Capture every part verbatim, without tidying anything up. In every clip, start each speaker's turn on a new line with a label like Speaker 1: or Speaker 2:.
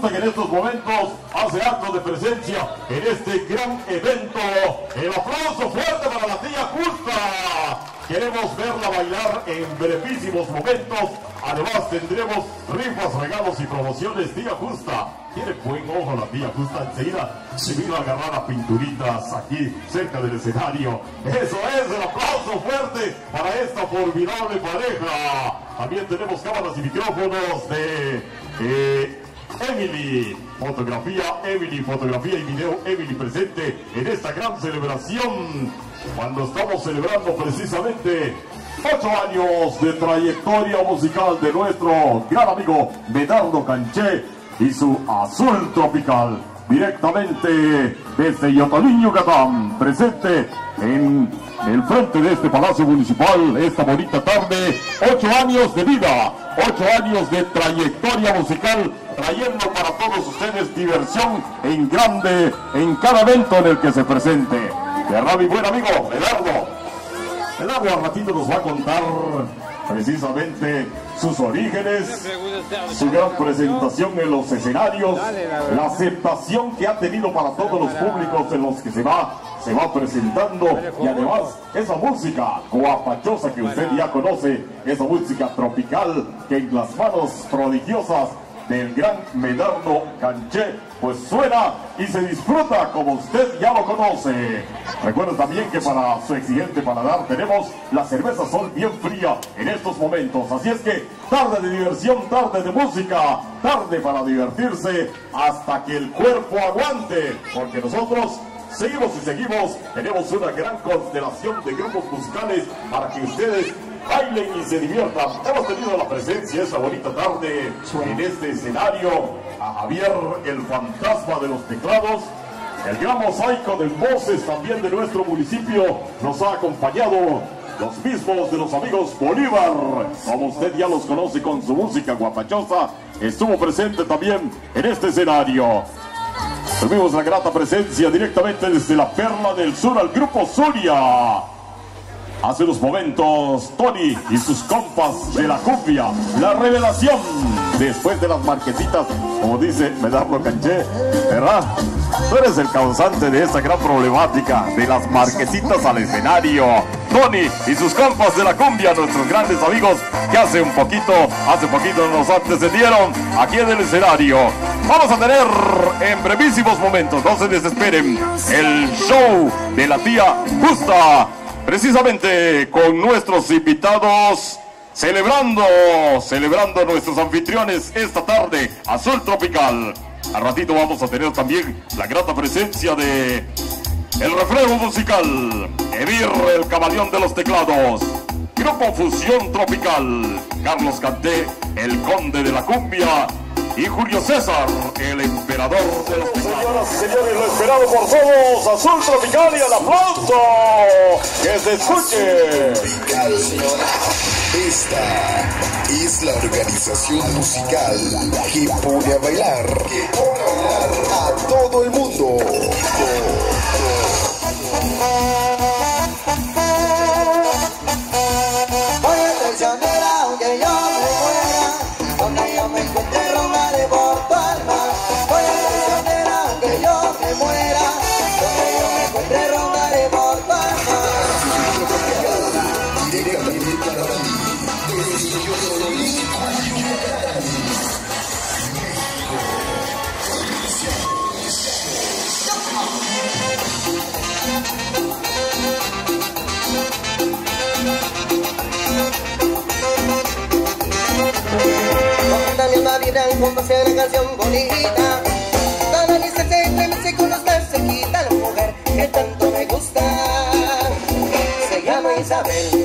Speaker 1: que en estos momentos hace acto de presencia en este gran evento. El aplauso fuerte para la tía Justa. Queremos verla bailar en brevísimos momentos. Además tendremos rifas, regalos y promociones. Tía Justa, tiene buen ojo la tía Justa. Enseguida se vino a agarrar a pinturitas aquí cerca del escenario. Eso es, el aplauso fuerte para esta formidable pareja. También tenemos cámaras y micrófonos de eh, Emily Fotografía, Emily Fotografía y Video, Emily presente en esta gran celebración, cuando estamos celebrando precisamente ocho años de trayectoria musical de nuestro gran amigo Medardo Canché y su Azul Tropical, directamente desde Yotalín, Yucatán, presente en el frente de este Palacio Municipal esta bonita tarde. Ocho años de vida, ocho años de trayectoria musical, trayendo para todos ustedes diversión en grande en cada evento en el que se presente. ¿Verdad, mi buen amigo Medardo? Medardo al ratito nos va a contar precisamente sus orígenes, su gran presentación en los escenarios, la aceptación que ha tenido para todos los públicos en los que se va, se va presentando, y además esa música guapachosa que usted ya conoce, esa música tropical que en las manos prodigiosas del gran Medardo Canché pues suena y se disfruta como usted ya lo conoce. Recuerden también que para su exigente paladar tenemos la cerveza Sol bien fría en estos momentos. Así es que tarde de diversión, tarde de música, tarde para divertirse hasta que el cuerpo aguante, porque nosotros seguimos y seguimos. Tenemos una gran constelación de grupos musicales para que ustedes bailen y se diviertan. Hemos tenido la presencia esta bonita tarde en este escenario a Javier, el fantasma de los teclados, el gran mosaico de voces también de nuestro municipio. Nos ha acompañado los mismos de los amigos Bolívar, como usted ya los conoce con su música guapachosa. Estuvo presente también en este escenario. Tuvimos la grata presencia directamente desde la Perla del Sur al grupo Zulia. Hace unos momentos, Tony y sus compas de la cumbia, la revelación, después de las marquesitas, como dice Medardo Canché, ¿verdad? Tú eres el causante de esta gran problemática, de las marquesitas al escenario. Tony y sus compas de la cumbia, nuestros grandes amigos, que hace un poquito, hace poquito nos antecedieron aquí en el escenario. Vamos a tener en brevísimos momentos, no se desesperen, el show de la tía Justa, precisamente con nuestros invitados, celebrando, celebrando nuestros anfitriones esta tarde, Azul Tropical. Al ratito vamos a tener también la grata presencia de el reflejo musical, Evir, el camaleón de los teclados, Grupo Fusión Tropical, Carlos Canté, el conde de la cumbia, y Julio César, el emperador de los teclados. Señoras y señores, lo esperado por todos, Azul Tropical, y el aplauso que se escuche.
Speaker 2: Tropical. Esta es la organización musical que pone a bailar, que pone a bailar a todo el mundo.
Speaker 3: Voy a traicionar aunque yo me muera, donde yo me encuentre rondaré por tu alma. Voy a traicionar aunque yo me muera, donde yo me encuentre rondaré por tu alma.
Speaker 2: Directamente para ti, desde Yotalín, Yucatán.
Speaker 3: Con la misma vida en fondo hacia una canción bonita, toda mi ser se estremece cuando está cerquita la mujer que tanto me gusta. Se llama Isabel.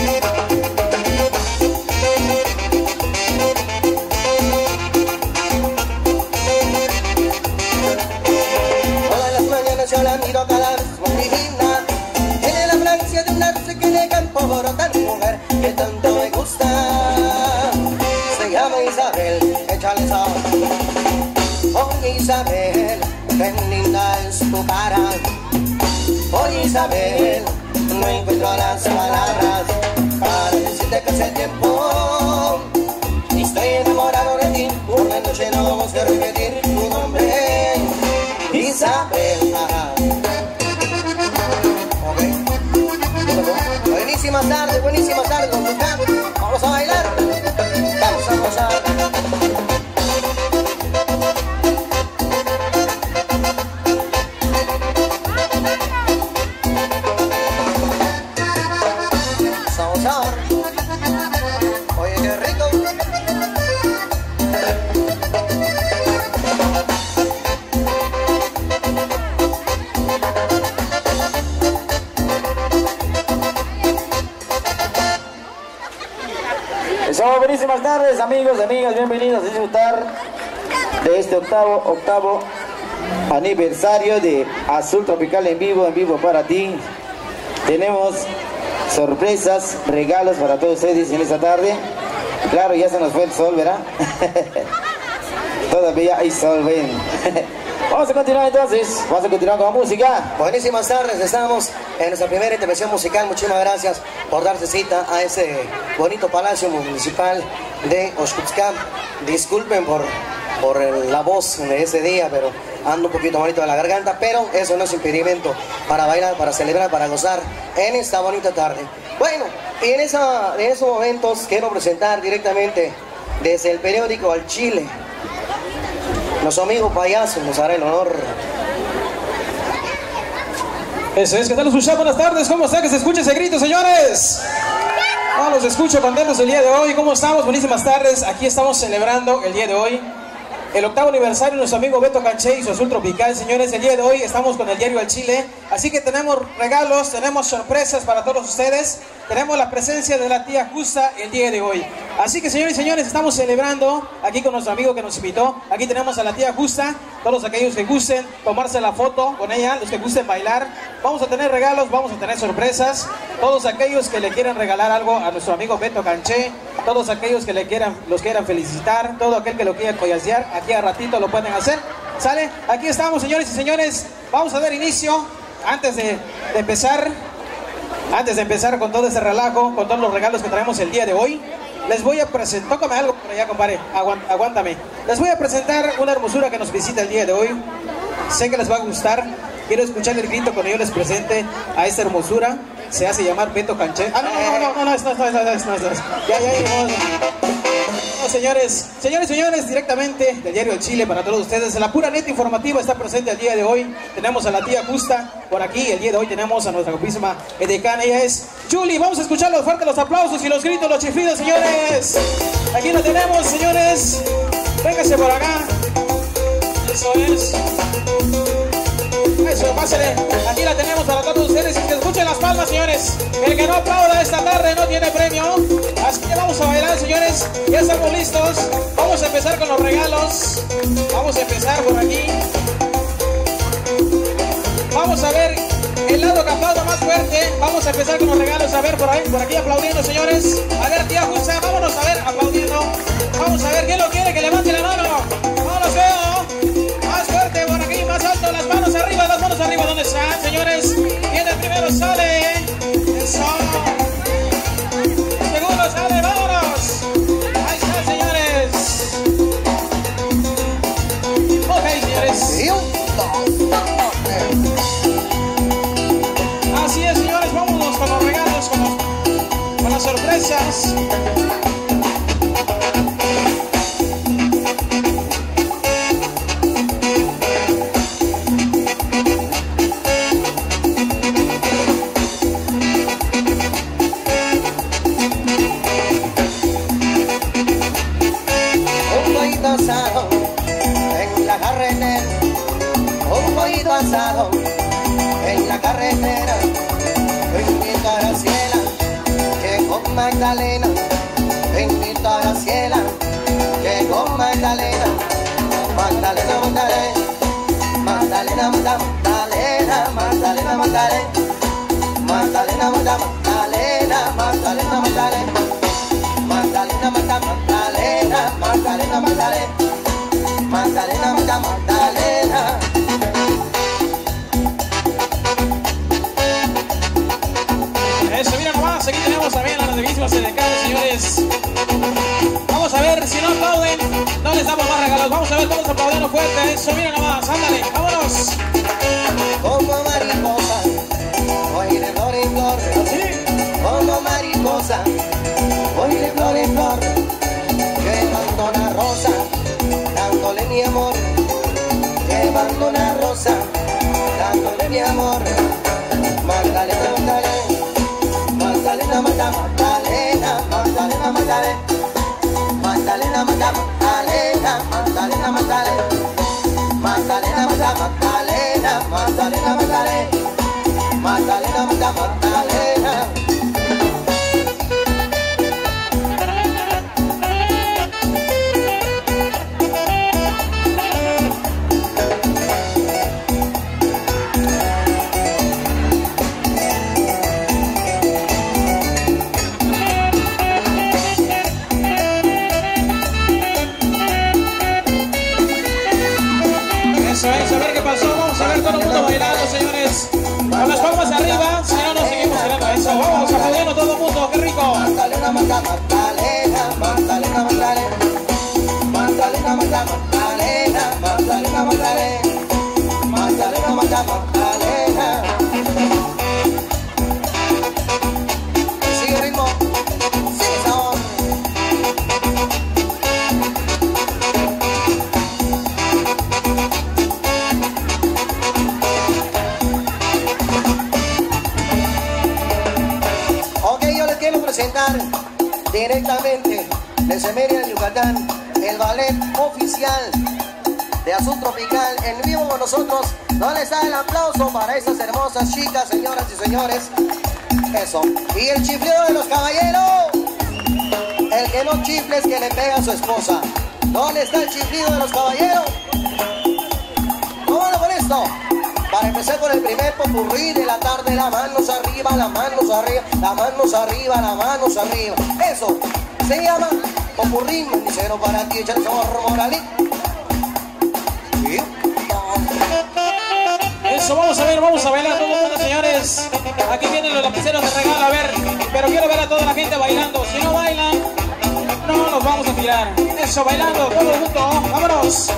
Speaker 3: Todas las mañanas yo la miro cada vez más divina. Tiene la fragancia de un arce que de campo brota la mujer que tanto me gusta. Se llama Isabel, échale sal. Oye Isabel, qué linda es tu cara. Oye Isabel, no encuentro las palabras para decirte que hace tiempo estoy enamorado de ti. Una noche no vamos a repetir. Isabel. Ajá. Ok. Buenísimas tardes, buenísimas tardes, don Tucán. Vamos a bailar. Vamos a gozar. Sabor. Oye, qué rico.
Speaker 4: Son buenísimas tardes, amigos, amigas, bienvenidos a disfrutar de este octavo, octavo aniversario de Azul Tropical en vivo, en vivo para ti. Tenemos sorpresas, regalos para todos ustedes en esta tarde. Claro, ya se nos fue el sol, ¿verdad? Todavía hay sol, ven. Vamos a continuar entonces, vamos a continuar con la música.
Speaker 3: Buenísimas tardes, estamos en nuestra primera intervención musical. Muchísimas gracias por darse cita a ese bonito palacio municipal de Oxcutzcán. Disculpen por, por el, la voz de ese día, pero ando un poquito malito de la garganta, pero eso no es impedimento para bailar, para celebrar, para gozar en esta bonita tarde. Bueno, y en, esa, en esos momentos quiero presentar directamente desde el periódico Al Chile. Nuestro amigo Payaso nos hará el honor.
Speaker 5: Eso es, ¿qué tal los escuchamos? Buenas tardes, ¿cómo está? Que se escuche ese grito, señores. Ah, los escucho contentos el día de hoy. ¿Cómo estamos? Buenísimas tardes. Aquí estamos celebrando el día de hoy el octavo aniversario de nuestro amigo Beto Canché y su Azul Tropical. Señores, el día de hoy estamos con el diario Al Chile, así que tenemos regalos, tenemos sorpresas para todos ustedes. Tenemos la presencia de la tía Justa el día de hoy. Así que, señores y señores, estamos celebrando aquí con nuestro amigo que nos invitó. Aquí tenemos a la tía Justa, todos aquellos que gusten tomarse la foto con ella, los que gusten bailar. Vamos a tener regalos, vamos a tener sorpresas. Todos aquellos que le quieran regalar algo a nuestro amigo Beto Canché, todos aquellos que le quieran, los quieran felicitar, todo aquel que lo quiera collasear, aquí a ratito lo pueden hacer. ¿Sale? Aquí estamos, señores y señores. Vamos a dar inicio, antes de, de empezar... Antes de empezar con todo ese relajo, con todos los regalos que traemos el día de hoy, les voy a presentar, tócame algo por allá, compadre, Aguant, aguántame. Les voy a presentar una hermosura que nos visita el día de hoy. Sé que les va a gustar. Quiero escuchar el grito cuando yo les presente a esta hermosura. Se hace llamar Beto Canché. Ah, no, no, no, no, no, no, no, no, no, no, no, no. Ya, ya, ya. No, señores, señores, señores, directamente del diario El Chile para todos ustedes. La pura neta informativa está presente el día de hoy. Tenemos a la tía Justa por aquí. El día de hoy tenemos a nuestra guapísima edecana. Ella es Julie. Vamos a escuchar los fuertes, los aplausos y los gritos, los chiflidos, señores. Aquí lo tenemos, señores. Véngase por acá. Eso es. Eso, pásale. Aquí la tenemos para todos ustedes. Y que escuchen las palmas, señores. El que no aplauda esta tarde no tiene premio. Así que vamos a bailar, señores. Ya estamos listos. Vamos a empezar con los regalos. Vamos a empezar por aquí. Vamos a ver el lado que aplauda más fuerte. Vamos a empezar con los regalos. A ver, por ahí, por aquí aplaudiendo, señores. A ver, tía Justa, vámonos a ver, aplaudiendo. Vamos a ver, ¿quién lo quiere? Que levante la mano. No los veo. Más fuerte, por aquí, más alto. Las manos arriba, las manos arriba. ¿Dónde están, señores? ¿Quién el primero sale? Eso. El segundo sale, vámonos. Ahí está, señores. Ok, señores. Así es, señores, vámonos con los regalos, con, los, con las sorpresas.
Speaker 3: Un poquito asado en la carretera, un poquito asado en la carretera. Invito a Graciela, que con Magdalena. Invito a Graciela, que con Magdalena. Magdalena, Magdalena, Magdalena, Magdalena, Magdalena, Magdalena, Magdalena, Magdalena, Magdalena, Magdalena, Magdalena, Magdalena, Magdalena, Magdalena, Magdalena, Magdalena, Magdalena.
Speaker 5: Eso, mira nomás, aquí tenemos también a las bellísimas edecanes, señores. Vamos a ver, si no aplauden, no les damos más regalos. Vamos a ver todos aplaudiendo fuerte. Eso, mira nomás, ándale, vámonos.
Speaker 3: mi amor, llevando una rosa, dándole mi amor. Magdalena, Magdalena, Magdalena, Magdalena, Magdalena, Magdalena, Magdalena, Magdalena, Magdalena, Magdalena, Magdalena, Magdalena, Magdalena, Magdalena, Magdalena, Magdalena, Magdalena.
Speaker 5: Eso es, a ver qué pasó, vamos a ver todo el mundo bailando, señores. Con las palmas arriba, si no, no seguimos bailando eso. Vamos aplaudiendo todo el mundo, qué rico.
Speaker 3: Magdalena, Magdalena, Magdalena, Magdalena, Magdalena, Magdalena, Magdalena, Magdalena, Magdalena, Magdalena, Magdalena. Sigue el ritmo, sigue sabor. Ok, yo les quiero presentar directamente desde Mérida, Yucatán, el ballet oficial de Azul Tropical en vivo con nosotros. ¿Dónde está el aplauso para esas hermosas chicas, señoras y señores? Eso. Y el chiflido de los caballeros. El que no chifle es que le pega a su esposa. ¿Dónde está el chiflido de los caballeros? Vámonos con esto. Para empezar con el primer popurrí de la tarde, las manos arriba, las manos arriba, las manos arriba, las manos arriba. Eso se llama popurrí, manicero para ti, echa el sabor moralí.
Speaker 5: Eso, vamos a ver, vamos a bailar todo el mundo, señores. Aquí vienen los lapiceros de regalo, a ver. Pero quiero ver a toda la gente bailando. Si no bailan, no los vamos a tirar. Eso, bailando, todo el mundo, vámonos.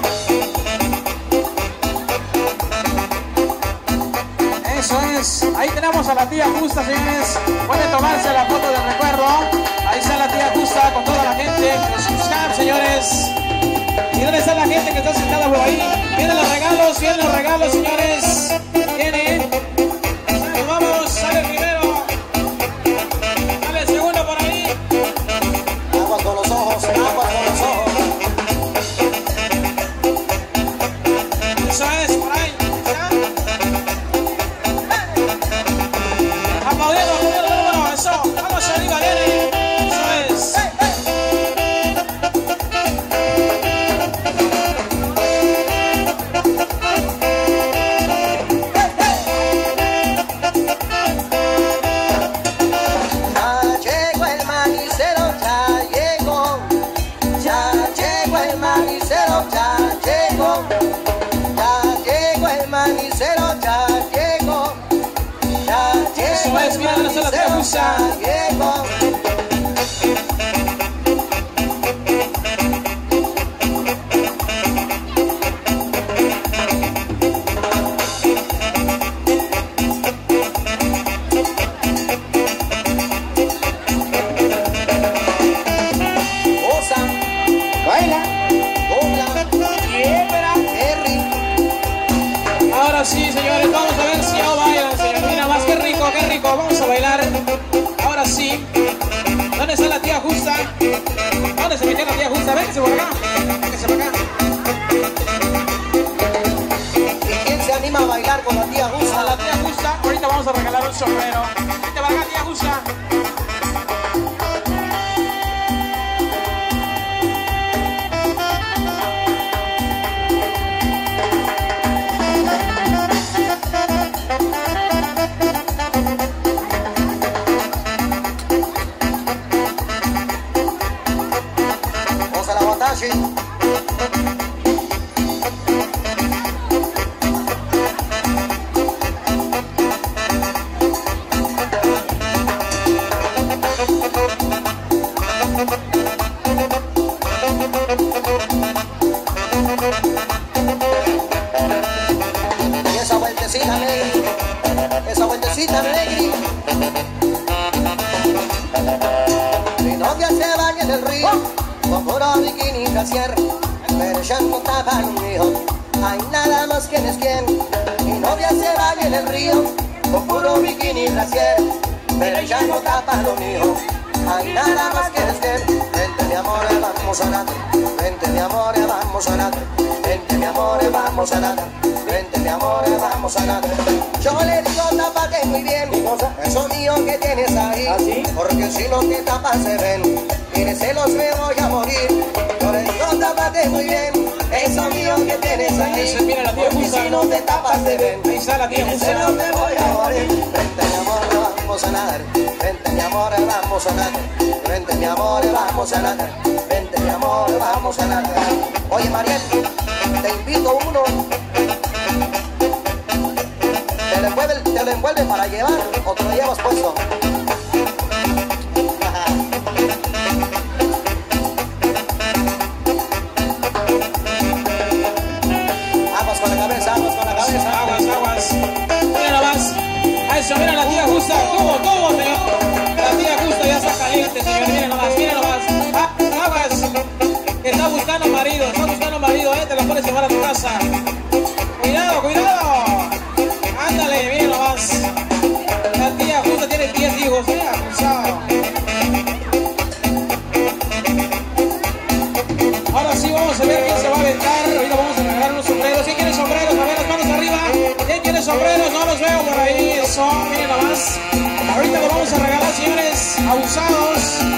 Speaker 5: Eso es, ahí tenemos a la tía Justa, señores. Pueden tomarse la foto del recuerdo. Ahí está la tía Justa con toda la gente. Los subscribe, señores. ¿Y dónde está la gente que está sentada por ahí? Vienen los regalos, vienen los regalos, señores. Vienen. Nos vamos, sale el primero. Sale el segundo por ahí.
Speaker 3: Aguas con los ojos, aguas con los ojos.
Speaker 5: Eso es, por ahí. Aplaudiendo, aplaudiendo, bueno, eso. Vamos arriba, viene. Eso es.
Speaker 3: Ya llegó. Osa, baila, dobla, quiebra, Terry.
Speaker 5: Ahora sí, señores, vamos a ver si no bailan, señores. Mira más, qué rico, qué rico. Vamos a bailar. Ahora sí. ¿Dónde está la tía Justa? ¿Dónde se metió la tía Justa? Véngase por acá. Véngase por acá.
Speaker 3: ¿Y quién se anima a bailar con la tía Justa?
Speaker 5: A la tía Justa, ahorita vamos a regalar un sombrero. Vente para acá, tía Justa.
Speaker 3: Y esa vueltecita alegre, esa vueltecita alegre. Mi novia se baña en el río con puro bikini brasier, pero pero ya no tapa un hijo. Hay nada más que es quien, mi novia se baña en el río, con puro bikini y brasier, pero ya no tapa lo mío. Hay nada más que es quien, vente mi amor, vamos a nadar, vente mi amor, vamos a nadar, vente mi amor, vamos a nadar, vente mi amor, vamos a nadar. Yo le digo tápate muy bien, eso mío que tienes ahí,
Speaker 4: ¿Ah, sí?
Speaker 3: porque si no te tapas se ven, y de celos me voy a morir. Yo le digo tápate muy bien, eso mío que tienes ahí,
Speaker 5: Ese, mira la tía
Speaker 3: porque
Speaker 5: Musa.
Speaker 3: si no te tapas se ven,
Speaker 5: Ahí está la tía
Speaker 3: y de
Speaker 5: Musa.
Speaker 3: celos me voy a morir. Vente mi amor, vamos a nadar, vente mi amor, vamos a nadar, vente mi amor, vamos a nadar, vente mi amor, vamos a nadar. Oye Mariel, te invito uno, te lo envuelve, te lo envuelve para llevar o te lo llevas puesto. Aguas con la cabeza, aguas con la cabeza.
Speaker 5: Aguas, aguas. Mira nomás. A eso, mira la tía justa. Tuvo, tuvo, señor. La tía justa ya está caliente, señor. Mira nomás, mira nomás. Ah, aguas. Está buscando marido, está buscando marido, eh. Te lo puedes llevar a tu casa. Cuidado, cuidado. Ándale, mira nomás. La tía justa tiene diez hijos, mira, cruzado. Ahora sí vamos a ver quién se va a aventar. Ahorita vamos a regalar unos sombreros. ¿Quién quiere sombreros? A ver, las manos arriba. ¿Quién quiere sombreros? No los veo por ahí. Eso, miren nomás. Ahorita los vamos a regalar, señores. Abusados.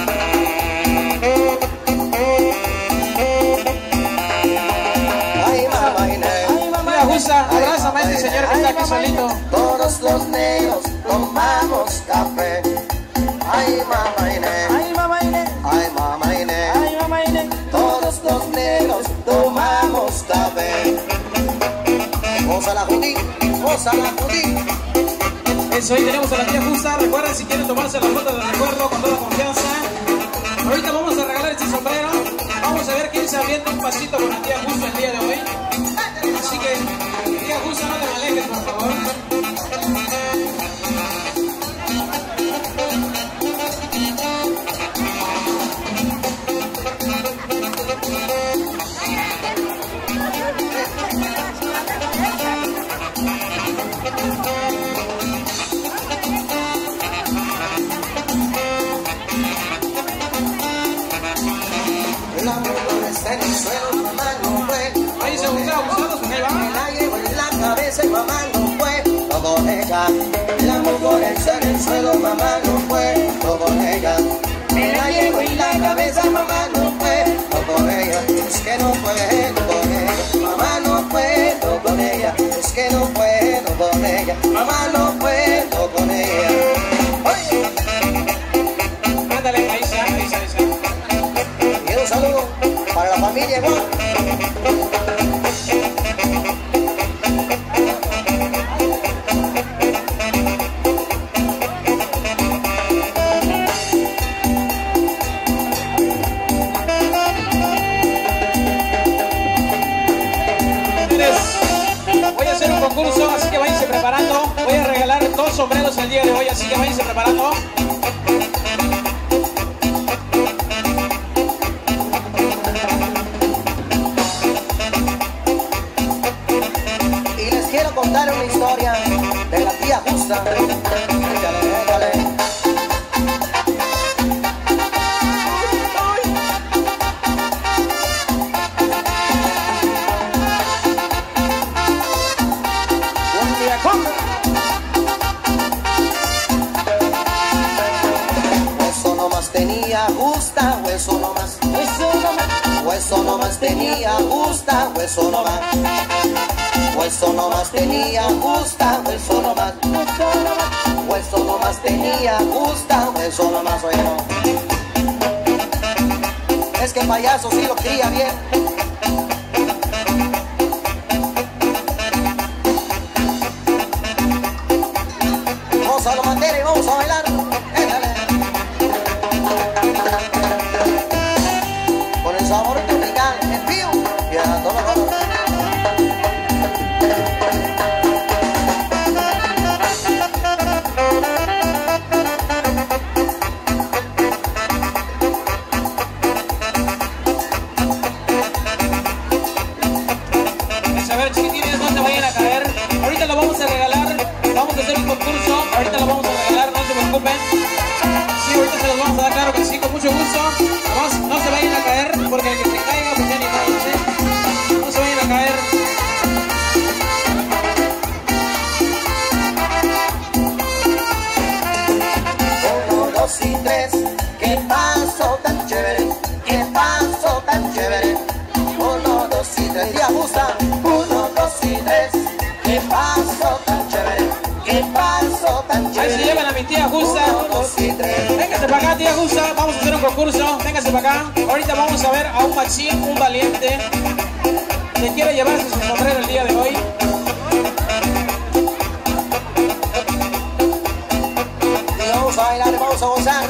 Speaker 3: Ay mamá Inés,
Speaker 5: Mira, justa. Abrázame a este señor que está aquí solito.
Speaker 3: todos los negros tomamos café. Ay mamá Inés,
Speaker 4: Ay, mamá Inés.
Speaker 3: ay mamá Inés,
Speaker 4: Ay, mamá Inés.
Speaker 3: todos los negros tomamos café. Goza la judí, goza la judí.
Speaker 5: Eso, ahí tenemos a la tía justa. Recuerden, si quieren tomarse la foto de recuerdo con toda confianza. Ahorita vamos a regalar este sombrero. Vamos a ver quién se avienta un pasito con la tía justa el día de hoy. Así que, tía justa, no te me alejes, por favor.
Speaker 3: La mujer está en el suelo, mamá no fue.
Speaker 5: Ahí se busca abusados, pues ahí
Speaker 3: Me
Speaker 5: va.
Speaker 3: la llevo en la cabeza y mamá no fue. Todo ella, la mujer está en el suelo, mamá no fue. Todo ella. Me la llevo en la cabeza, mamá no fue. Todo ella, es que no puedo con ella. Mamá no puedo con ella, es que no puedo con ella. Mamá no puedo con ella. Oye,
Speaker 5: Ándale, ahí está, ahí está, ahí está.
Speaker 3: y un saludo para la familia igual.
Speaker 5: Señores, voy a hacer un concurso, así que váyanse preparando. Voy a regalar dos sombreros el día de hoy, así que váyanse preparando.
Speaker 3: Y les quiero contar una historia de la tía justa. Échale, échale. Eso nomás tenía justa, hueso nomás. Hueso nomás tenía justa, hueso nomás. Hueso nomás tenía justa, hueso nomás. Hueso nomás tenía justa, hueso nomás. Oye, no. Es que el payaso sí lo cría bien. Vamos a lo mantener y vamos a bailar. Échale. Con el sabor tropical, el pío y a todo lo
Speaker 5: chiquitines, no se vayan a caer. Ahorita lo vamos a regalar, vamos a hacer un concurso, ahorita lo vamos a regalar, no se preocupen. Sí, ahorita se los vamos a dar, claro que sí, con mucho gusto. Además, no se vayan a caer, porque el que se caiga, pues ya ni modo, ¿sí? No se vayan a caer.
Speaker 3: Uno, dos y tres, qué paso tan chévere, qué paso tan chévere. Uno, dos y tres, ya gusta. Uno, dos y tres, qué paso tan chévere, qué paso tan
Speaker 5: Ahí
Speaker 3: chévere.
Speaker 5: se llevan a mi tía Justa.
Speaker 3: Uno, dos y tres.
Speaker 5: Véngase para acá, tía Justa, vamos a hacer un concurso. Véngase para acá. Ahorita vamos a ver a un machín, un valiente, que quiere llevarse su sombrero el día de hoy.
Speaker 3: Y vamos a bailar, vamos a gozar.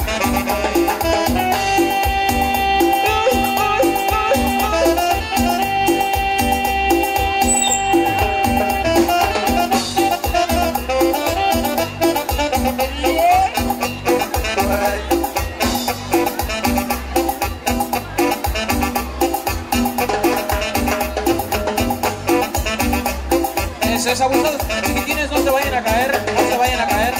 Speaker 5: Eso es, abusados chiquitines, no se vayan a caer, no se vayan a caer.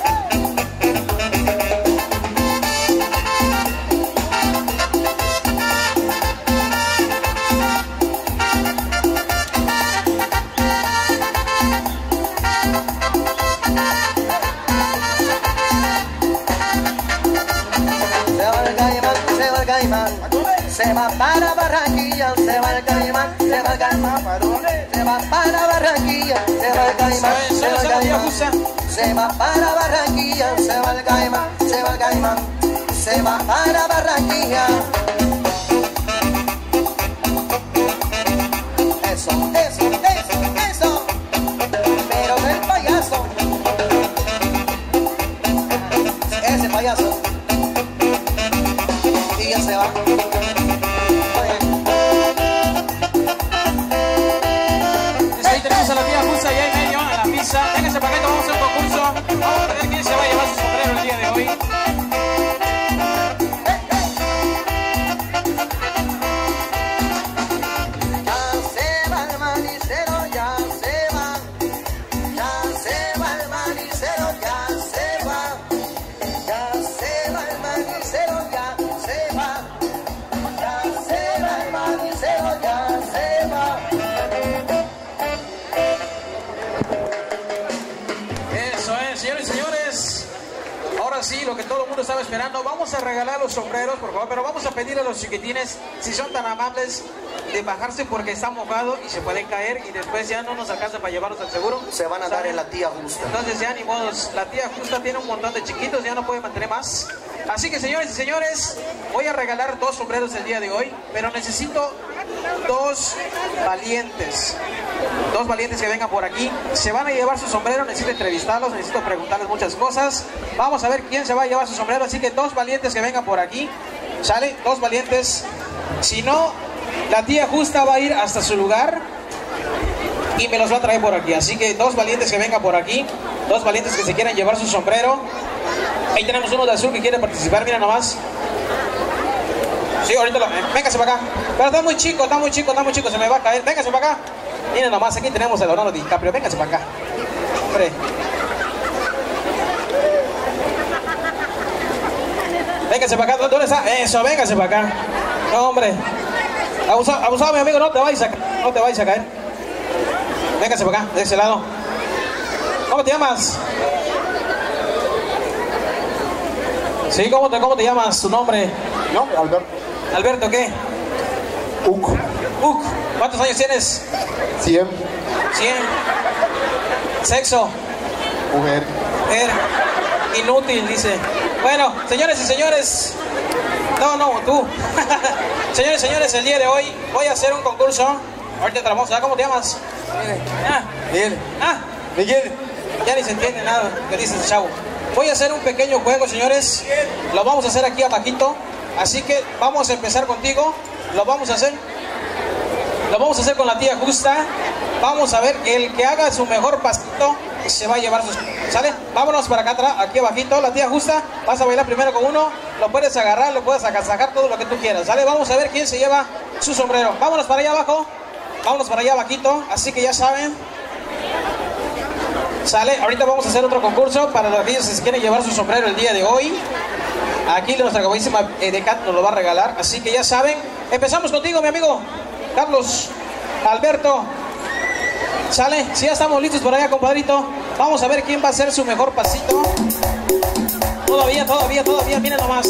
Speaker 3: Se va el caimán, se va el caimán, se va para Barranquilla, se va el caimán, se va el caimán, ¿para dónde? Se va para Barranquilla, se va el caimán, se va el caimán, se va para Barranquilla, se va el caimán, se va el caimán, se va para Barranquilla. Eso, eso, eso, eso, pero del payaso, ese payaso. Y ya se va.
Speaker 5: Ahí tenemos a la tía Justa y ahí medio a la pizza. Vénganse para acá, vamos a hacer un concurso. Vamos a ver quién se va a llevar su sombrero el día de hoy.
Speaker 3: Ya se va el manicero, ya se va. Ya se va el manicero, ya se va. Ya se va el manicero, ya se va. Ya se va el manicero, ya se va.
Speaker 5: Eso es, señores y señores. Ahora sí, lo que todo el mundo estaba esperando. Vamos a regalar los sombreros, por favor, pero vamos a pedirle a los chiquitines, si son tan amables, de bajarse porque está mojado y se pueden caer y después ya no nos alcanza para llevarlos al seguro.
Speaker 3: Se van a dar en la tía Justa.
Speaker 5: Entonces ya ni modos, la tía Justa tiene un montón de chiquitos, ya no puede mantener más. Así que señores y señores, voy a regalar dos sombreros el día de hoy, pero necesito dos valientes. Dos valientes que vengan por aquí. Se van a llevar su sombrero, necesito entrevistarlos, necesito preguntarles muchas cosas. Vamos a ver quién se va a llevar su sombrero, así que dos valientes que vengan por aquí. ¿Sale? Dos valientes. Si no, la tía Justa va a ir hasta su lugar y me los va a traer por aquí. Así que dos valientes que vengan por aquí. Dos valientes que se quieran llevar su sombrero. Ahí tenemos uno de azul que quiere participar, mira nomás. Sí, ahorita lo... Véngase para acá. Pero está muy chico, está muy chico, está muy chico, se me va a caer. Véngase para acá. Miren nomás, aquí tenemos a Leonardo DiCaprio. Véngase para acá. Hombre. Véngase para acá. ¿Dónde está? Eso, véngase para acá. No, hombre. Abusado, abusado, mi amigo, no te vayas a caer. No te vayas a caer. Véngase para acá, de ese lado. ¿Cómo te llamas? Sí, ¿cómo te, cómo te llamas? ¿Tu nombre?
Speaker 6: No, Alberto.
Speaker 5: ¿Alberto qué?
Speaker 6: Uc.
Speaker 5: Uc. ¿Cuántos años tienes?
Speaker 6: Cien.
Speaker 5: cien. Sexo.
Speaker 6: Mujer.
Speaker 5: Er. Inútil, dice. Bueno, señores y señores. No, no, tú. Señores y señores, el día de hoy voy a hacer un concurso. Ahorita te la vamos a dar. ¿Cómo te llamas? Ah,
Speaker 6: Miguel.
Speaker 5: ah,
Speaker 6: Miguel.
Speaker 5: ya ni se entiende nada que dices, chavo. Voy a hacer un pequeño juego, señores. Lo vamos a hacer aquí abajito. Así que vamos a empezar contigo. Lo vamos a hacer. Lo vamos a hacer con la tía Justa. Vamos a ver que el que haga su mejor pasito se va a llevar sus... ¿Sale? Vámonos para acá atrás, aquí abajito. La tía Justa, vas a bailar primero con uno. Lo puedes agarrar, lo puedes agasajar, todo lo que tú quieras. ¿Sale? Vamos a ver quién se lleva su sombrero. Vámonos para allá abajo. Vámonos para allá, vaquito. Así que ya saben. Sale, ahorita vamos a hacer otro concurso para los niños que se quieren llevar su sombrero el día de hoy. Aquí nuestra guapísima Edecat nos lo va a regalar. Así que ya saben. Empezamos contigo, mi amigo Carlos Alberto. Sale, si ya estamos listos por allá, compadrito. Vamos a ver quién va a hacer su mejor pasito. Todavía, todavía, todavía, miren nomás.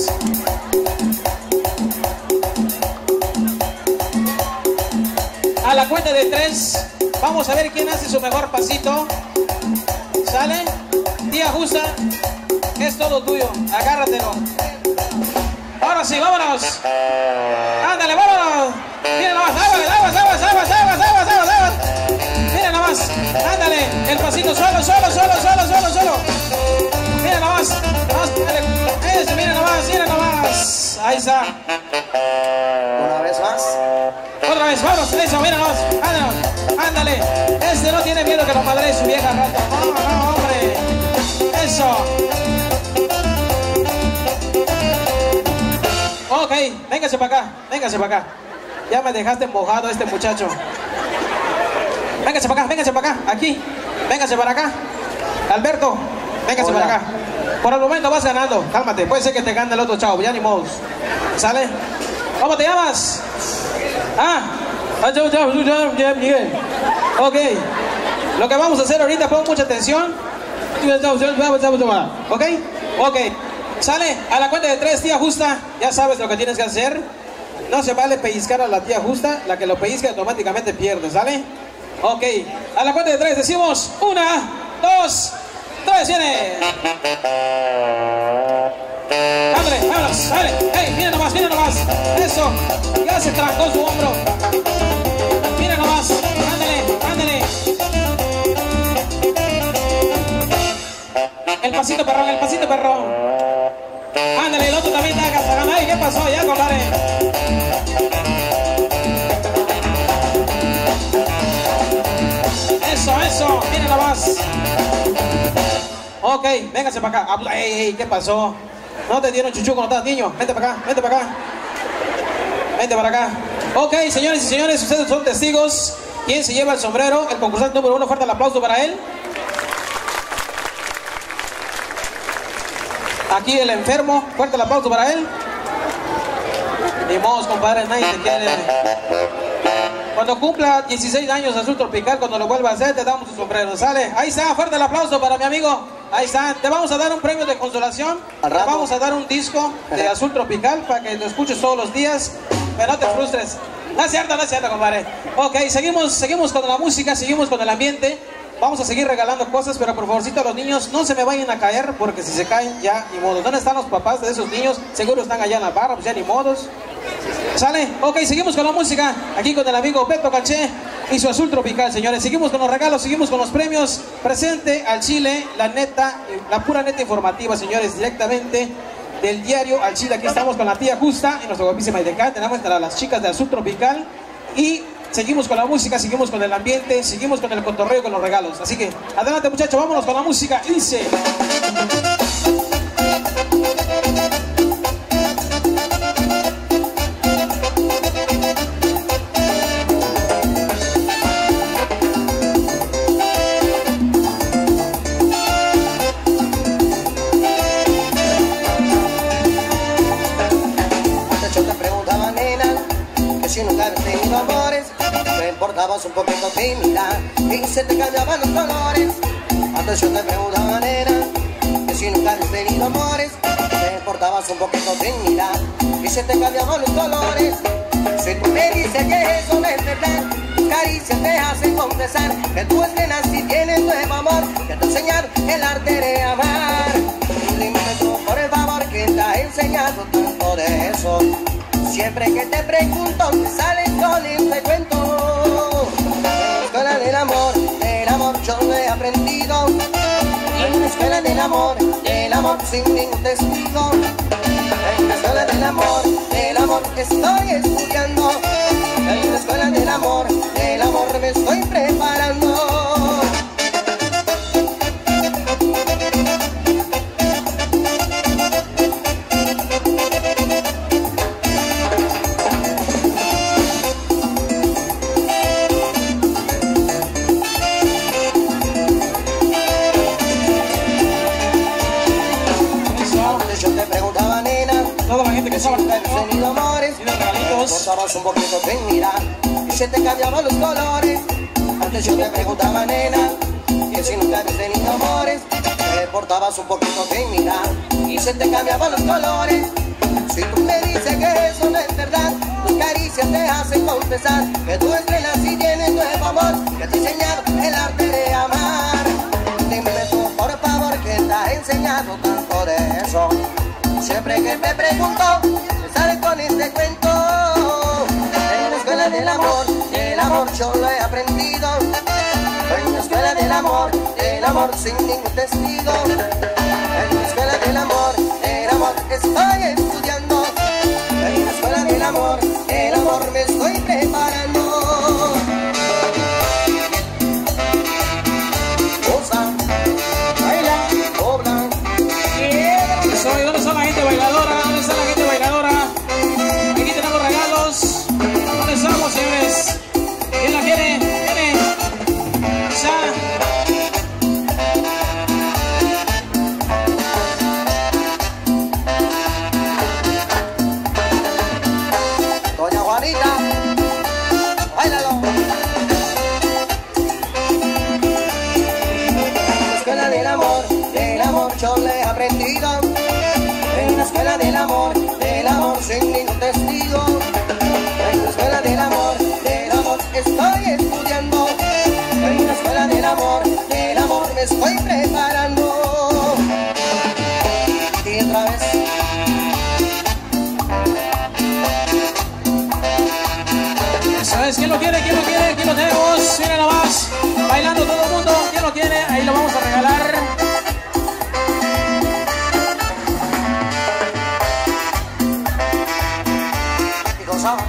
Speaker 5: A la cuenta de tres, vamos a ver quién hace su mejor pasito. ¿Sale? Tía Justa, es todo tuyo, agárratelo. Ahora sí, vámonos. Ándale, vámonos. Miren nomás, aguas, aguas, aguas, aguas, aguas, aguas, aguas, aguas. Miren nomás, ándale, el pasito solo, solo, solo, solo, solo, solo. Miren nomás, nomás, ese, miren nomás, miren nomás. Ahí está.
Speaker 3: Una vez más.
Speaker 5: Otra vez, vamos, eso, miren nomás, ándale, ándale. Este no tiene miedo que lo madre su vieja rato. No, no, hombre. Eso. Ok, véngase para acá, véngase para acá. Ya me dejaste mojado este muchacho. Véngase para acá, véngase para acá, aquí. Véngase para acá. Alberto, véngase
Speaker 3: Hola.
Speaker 5: para acá. Por el momento vas ganando, cálmate. Puede ser que te gane el otro chavo, ya ni modos. ¿Sale? ¿Cómo te llamas? Ah, ok. Lo que vamos a hacer ahorita, pon mucha atención. Ok, ok. Sale, a la cuenta de tres, tía Justa, ya sabes lo que tienes que hacer. No se vale pellizcar a la tía Justa, la que lo pellizca automáticamente pierde, ¿sale? Ok, a la cuenta de tres decimos, una, dos, tres, viene. Ándale, vámonos, sale, hey, mira nomás, mira nomás, eso, ya se trancó su hombro. Mira nomás, ándale, ándale. El pasito perrón, el pasito perrón. Ándale, el otro también está casagando. Ay, ¿qué pasó ya, compadre? Eso, eso, miren nomás. Ok, véngase para acá. Ey, ey, ¿qué pasó? No te dieron chuchu cuando estabas niño. Vente para acá, vente para acá. Vente para acá. Ok, señores y señores, ustedes son testigos. ¿Quién se lleva el sombrero? El concursante número uno, fuerte el aplauso para él. Aquí el enfermo, fuerte el aplauso para él. Ni modos, compadre, nadie te quiere. Cuando cumpla dieciséis años Azul Tropical, cuando lo vuelva a hacer, te damos tu sombrero, ¿sale? Ahí está, fuerte el aplauso para mi amigo. Ahí está, te vamos a dar un premio de consolación. Te vamos a dar un disco de Azul Tropical para que lo escuches todos los días. Pero no te frustres. No es cierto, no es cierto, compadre. Ok, seguimos, seguimos con la música, seguimos con el ambiente. Vamos a seguir regalando cosas, pero por favorcito a los niños no se me vayan a caer, porque si se caen ya ni modo. ¿Dónde están los papás de esos niños? Seguro están allá en la barra, pues ya ni modos. ¿Sale? Ok, seguimos con la música. Aquí con el amigo Beto Caché y su Azul Tropical, señores. Seguimos con los regalos, seguimos con los premios. Presente al Chile, la neta, la pura neta informativa, señores, directamente del diario al Chile. Aquí estamos con la tía Justa y nuestra guapísima Edecat. Tenemos a las chicas de Azul Tropical y seguimos con la música, seguimos con el ambiente, seguimos con el cotorreo, con los regalos. Así que, adelante muchachos, vámonos con la música. Dice...
Speaker 3: Yo te preguntaba, nena, que si nunca habías tenido amores, te importabas un poquito tímida y se te cambiaban los colores. Antes yo te preguntaba, nena, que si nunca habías tenido amores, te importabas un poquito tímida y se te cambiaban los colores. Si tú me dices que eso no es verdad, tus caricias te hacen confesar que tú estrenas y tienes nuevo amor, que te enseñaron el arte de amar. Dime tú, por el favor, que te ha enseñado tanto de eso. Siempre que te pregunto, me sales con este cuento. En la escuela del amor, del amor yo lo he aprendido. En la escuela del amor, del amor sin ningún testigo. En la escuela del amor, del amor estoy estudiando. En la escuela del amor, del amor me estoy preparando. Que si nunca habías tenido amores, forzabas un poquito tu mirar y se te cambiaban los colores. Antes yo te preguntaba, nena, que si nunca habías tenido amores, te portabas un poquito tu mirar y se te cambiaban los colores. Si tú me dices que eso no es verdad, tus caricias te hacen confesar que tú estrenas y tienes nuevo amor, que te he enseñado el arte de amar. Dime tú, por favor, que te has enseñado tanto de eso. Siempre que te pregunto, me sales con este cuento. En la escuela del amor, del amor yo lo he aprendido. En la escuela del amor, del amor sin ningún testigo. En la escuela del amor, del amor estoy estudiando. En la escuela del amor, del amor me estoy preparando. Goza, baila, dobla.
Speaker 5: Soy, ¿dónde está la gente bailadora? ¿Dónde está la gente bailadora? Aquí tenemos regalos. ¿Dónde estamos, señores? ¿Quién la quiere? ¿Quiere? Ya.
Speaker 3: Doña Juanita, bailalo. En la escuela del amor, del amor yo le he aprendido. En la escuela del amor, del amor sin ningún testigo. En la escuela del amor, del amor estoy estudiando. En la escuela del amor, del amor me estoy preparando. Y otra vez.
Speaker 5: ¿Sabes quién lo quiere? ¿Quién lo quiere? ¿Quién lo tenemos? Miren nomás, bailando todo el mundo. ¿Quién lo quiere? Ahí lo vamos a regalar.
Speaker 3: Y gozaba.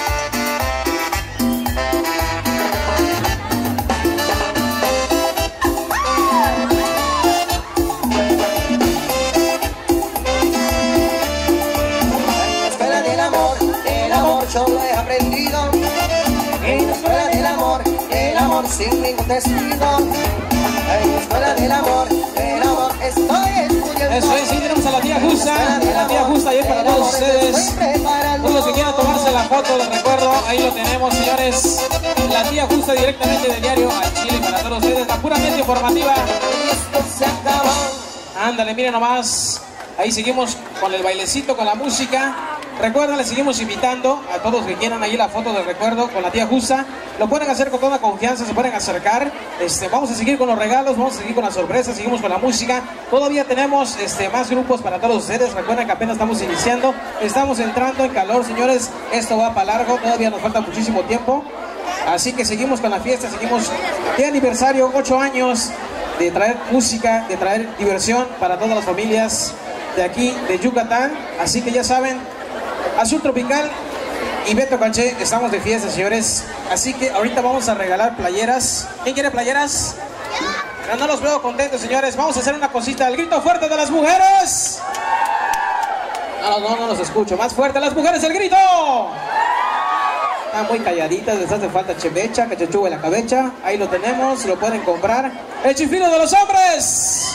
Speaker 3: En la escuela del amor, del amor yo lo he aprendido. En la escuela del amor, del amor sin ningún testigo. En la escuela del amor, del amor estoy estudiando.
Speaker 5: Eso es, sí, tenemos a la tía Justa. La tía Justa ahí para todos ustedes. Todos los que quieran tomarse la foto de recuerdo, ahí lo tenemos, señores. La tía Justa directamente del diario Al Chile para todos ustedes. La puramente informativa.
Speaker 3: Esto se acabó.
Speaker 5: Ándale, miren nomás. Ahí seguimos con el bailecito, con la música. Recuerden, les seguimos invitando a todos que quieran ahí la foto de recuerdo con la tía Justa. Lo pueden hacer con toda confianza, se pueden acercar. Este, vamos a seguir con los regalos, vamos a seguir con las sorpresas, seguimos con la música. Todavía tenemos este, más grupos para todos ustedes. Recuerden que apenas estamos iniciando. Estamos entrando en calor, señores. Esto va para largo, todavía nos falta muchísimo tiempo. Así que seguimos con la fiesta, seguimos de aniversario, ocho años de traer música, de traer diversión para todas las familias de aquí, de Yucatán. Así que ya saben, Azul Tropical y Beto Canché, estamos de fiesta, señores. Así que ahorita vamos a regalar playeras. ¿Quién quiere playeras? No, no los veo contentos, señores. Vamos a hacer una cosita. El grito fuerte de las mujeres. No, no, no los escucho. Más fuerte, las mujeres, el grito. Están muy calladitas, les hace falta chevecha, cachachuga en la cabeza. Ahí lo tenemos, lo pueden comprar. El chiflido de los hombres.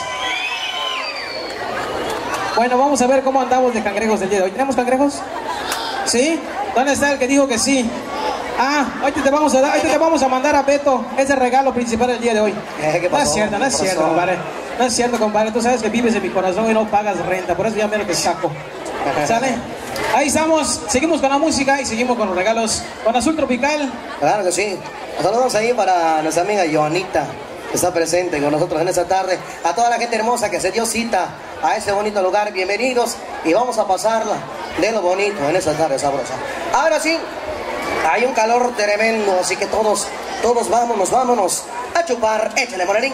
Speaker 5: Bueno, vamos a ver cómo andamos de cangrejos el día de hoy. ¿Tenemos cangrejos? ¿Sí? ¿Dónde está el que dijo que sí? Ah, hoy te vamos a dar, hoy te vamos a mandar a Beto ese regalo principal el día de hoy.
Speaker 3: Eh, ¿qué pasó?
Speaker 5: No es cierto, no es cierto, compadre. No es cierto, compadre. Tú sabes que vives en mi corazón y no pagas renta. Por eso ya me lo que saco. ¿Sale? Ahí estamos. Seguimos con la música y seguimos con los regalos. Con Azul Tropical.
Speaker 3: Claro que sí. Saludos ahí para nuestra amiga Joanita, que está presente con nosotros en esta tarde. A toda la gente hermosa que se dio cita a este bonito lugar, bienvenidos. Y vamos a pasarla de lo bonito en esta tarde sabrosa. Ahora sí, hay un calor tremendo, así que todos, todos vámonos, vámonos a chupar. Échale, morenín.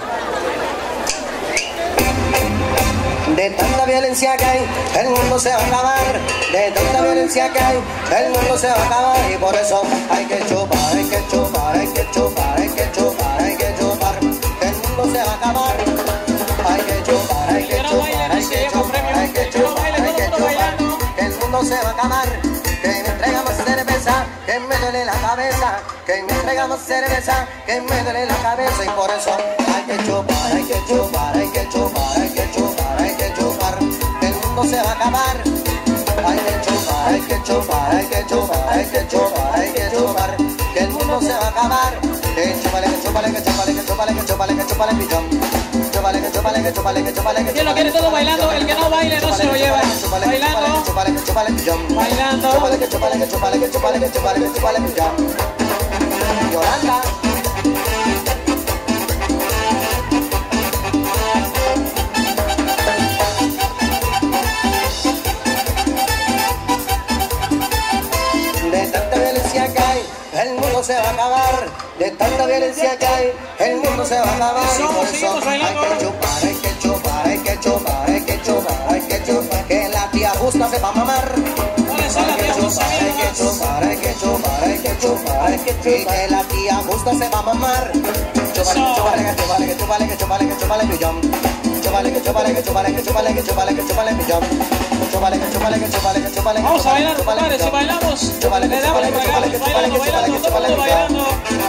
Speaker 3: De tanta violencia que hay, el mundo se va a acabar. De tanta violencia que hay, el mundo se va a acabar. Y por eso hay que chupar, hay que chupar, hay que chupar, hay que chupar, hay que chupar. El mundo se va a acabar. Hay que chupar, hay que chupar, hay que chupar, hay que chupar, hay que chupar. El mundo se va a acabar. Que me entrega más cerveza, que me duele la cabeza. Que me entrega más cerveza, que me duele la cabeza. Y por eso hay que chupar, hay que chupar, hay que chupar, hay que chupar, hay que chupar. El mundo se va a acabar. Hay que chupar, hay que chupar, hay que chupar, hay que chupar, hay que chupar, que el mundo se va a acabar. Que chúpale, que chúpale, que chúpale, que chúpale, que chúpale, que chúpale, pichón. Chúpale, que chúpale, que chúpale, que chúpale, que
Speaker 5: ¿Quién lo quiere todo bailando? El que no baile no se lo lleva. Bailando.
Speaker 3: Chúpale, que chúpale, pichón.
Speaker 5: Bailando.
Speaker 3: Chúpale, que chúpale, que chúpale, que chúpale, que chúpale, que chúpale, pichón. Yolanda. De tanta violencia que hay, el mundo se va a acabar. De tanta violencia que hay, el mundo se va a acabar. Y por eso hay que chupar, hay que chupar, hay que chupar, hay que chupar, hay que chupar, que la tía justa se va a mamar. Hay que chupar, hay que chupar, hay que chupar, hay que chupar, hay que chupar, que la tía justa se va a mamar. Chúpale, que chúpale, que chúpale, que chúpale, que chúpale, millón. Chúpale, que chúpale, que chúpale, que chúpale, que chúpale, que chúpale, millón. Chúpale, que chúpale, que chúpale, que chúpale.
Speaker 5: Vamos a bailar, compadre, si bailamos. Le damos, bailamos, bailando, bailando, todo el mundo bailando.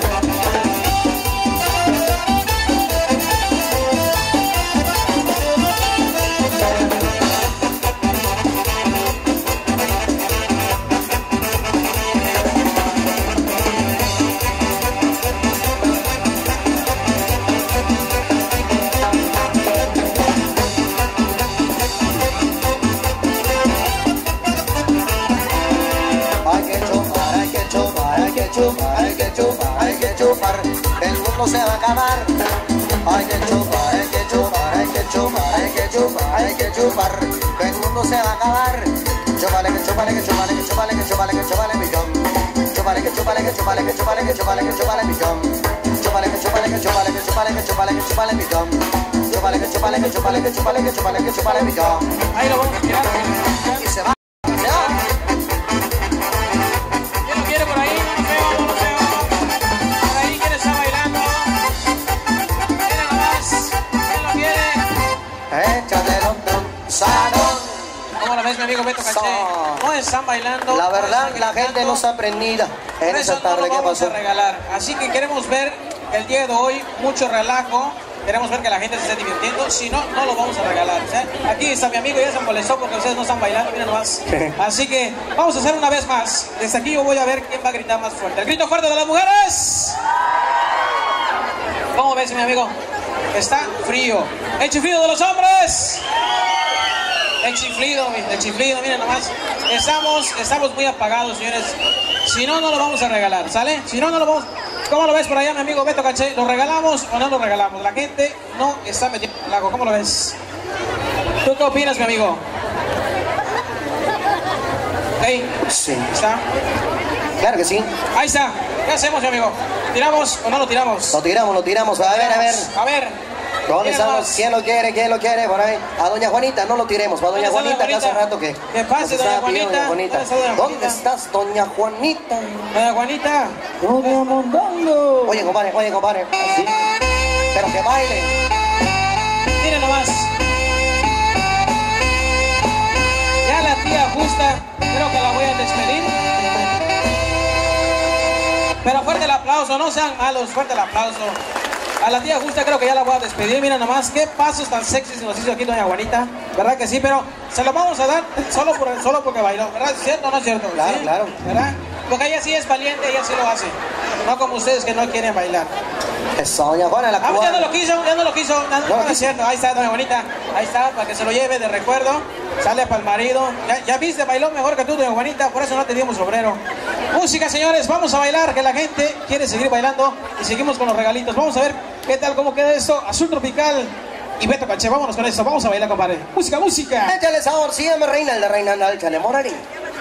Speaker 3: Hay que chupar, hay que chupar, el mundo se va a acabar. Hay que chupar, hay que chupar, hay que chupar, hay que chupar, hay que chupar, el mundo se va a acabar. Chúpale, que chúpale, que chúpale, que chúpale, que chúpale, que chúpale, millón. Chúpale, que chúpale, que chúpale, que chúpale, que chúpale, que chúpale, millón. Chúpale, que chúpale, que chúpale, que chúpale, que chúpale, que chúpale, millón. Chúpale, que chúpale, que chúpale, que chúpale, que chúpale, que chúpale, millón.
Speaker 5: Ahí lo vamos a tirar.
Speaker 3: Y se va.
Speaker 5: ¿Cómo la ves, mi amigo Beto Caché? No están bailando.
Speaker 3: La verdad, la gente no está prendida en esa tarde que pasó.
Speaker 5: A regalar. Así que queremos ver el día de hoy mucho relajo. Queremos ver que la gente se esté divirtiendo. Si no, no lo vamos a regalar. ¿sí? Aquí está mi amigo, ya se molestó porque ustedes no están bailando. Miren nomás. Así que vamos a hacer una vez más. Desde aquí yo voy a ver quién va a gritar más fuerte. El grito fuerte de las mujeres. ¿Cómo ves, mi amigo? Está frío. El chiflido de los hombres. El chiflido, el chiflido, miren nomás. Estamos, estamos muy apagados, señores. Si no, no lo vamos a regalar, ¿sale? Si no, no lo vamos... ¿Cómo lo ves por allá, mi amigo Beto Caché? ¿Lo regalamos o no lo regalamos? La gente no está metiendo el lago. ¿Cómo lo ves? ¿Tú qué opinas, mi amigo? ¿Hey?
Speaker 3: Sí.
Speaker 5: ¿Está?
Speaker 3: Claro que sí.
Speaker 5: Ahí está. ¿Qué hacemos, mi amigo? ¿Tiramos o no lo tiramos?
Speaker 3: Lo tiramos, lo tiramos. A ver, a ver.
Speaker 5: A ver.
Speaker 3: ¿Dónde estamos? ¿Quién lo quiere? ¿Quién lo quiere? Por ahí. A doña Juanita no lo tiremos. Para doña Juanita, que hace rato que...
Speaker 5: ¿Qué pasa, doña Juanita?
Speaker 3: ¿Dónde estás, doña Juanita?
Speaker 5: Doña Juanita.
Speaker 3: Oye, compadre, oye, compadre. Así. Pero que baile.
Speaker 5: Miren nomás. Ya la tía justa, creo que la voy a despedir. Pero fuerte el aplauso, no sean malos, fuerte el aplauso. A la tía justa creo que ya la voy a despedir. Mira nomás qué pasos tan sexys nos hizo aquí doña Juanita. ¿Verdad que sí? Pero se lo vamos a dar solo, por, solo porque bailó. ¿Verdad? ¿Cierto o no es cierto?
Speaker 3: Claro,
Speaker 5: ¿sí?
Speaker 3: claro.
Speaker 5: ¿Verdad? Porque ella sí es valiente, ella sí lo hace. No como ustedes que no quieren bailar.
Speaker 3: Eso, doña Juana, la
Speaker 5: Ah, ya no lo quiso, ya no lo quiso. No, no, no es cierto. Ahí está, doña Juanita. Ahí está, para que se lo lleve de recuerdo. Sale para el marido. Ya, ya viste, bailó mejor que tú, doña Juanita. Por eso no te dimos obrero. Música, señores. Vamos a bailar, que la gente quiere seguir bailando. Y seguimos con los regalitos. Vamos a ver qué tal, cómo queda esto. Azul Tropical y Beto Caché. Vámonos con esto. Vamos a bailar, compadre. Música, música.
Speaker 3: Échale sabor, sígueme, Reinalda, Reinalda, échale morarín.